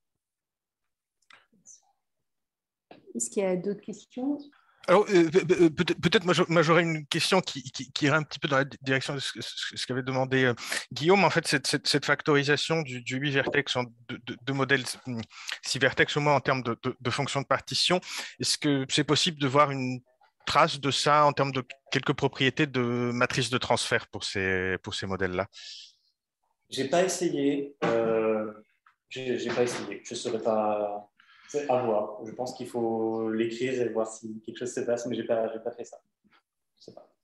Est-ce qu'il y a d'autres questions? Alors, euh, peut-être, peut-être moi j'aurais une question qui, qui, qui irait un petit peu dans la direction de ce, ce qu'avait demandé euh, Guillaume. En fait, cette, cette, cette factorisation du, du huit vertex en deux de, de modèles six vertex, au moins en termes de, de, de fonction de partition, est-ce que c'est possible de voir une trace de ça en termes de quelques propriétés de matrice de transfert pour ces, pour ces modèles-là? J'ai pas essayé. Euh, j'ai, j'ai pas essayé. Je ne saurais pas. C'est à voir. Je pense qu'il faut l'écrire et voir si quelque chose se passe, mais je n'ai pas, j'ai pas fait ça. Je sais pas.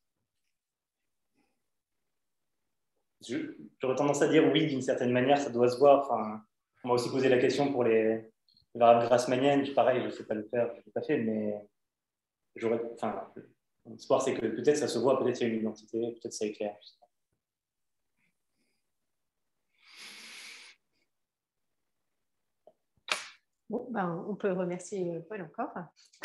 Je, j'aurais tendance à dire oui, d'une certaine manière, ça doit se voir. Enfin, on m'a aussi posé la question pour les variables grassmanniennes. Pareil, je ne sais pas le faire, je ne l'ai pas fait, mais j'aurais. Enfin, l'espoir, c'est que peut-être ça se voit, peut-être il y a une identité, peut-être ça éclaire. Je sais pas. Bon, ben, on peut remercier Paul encore.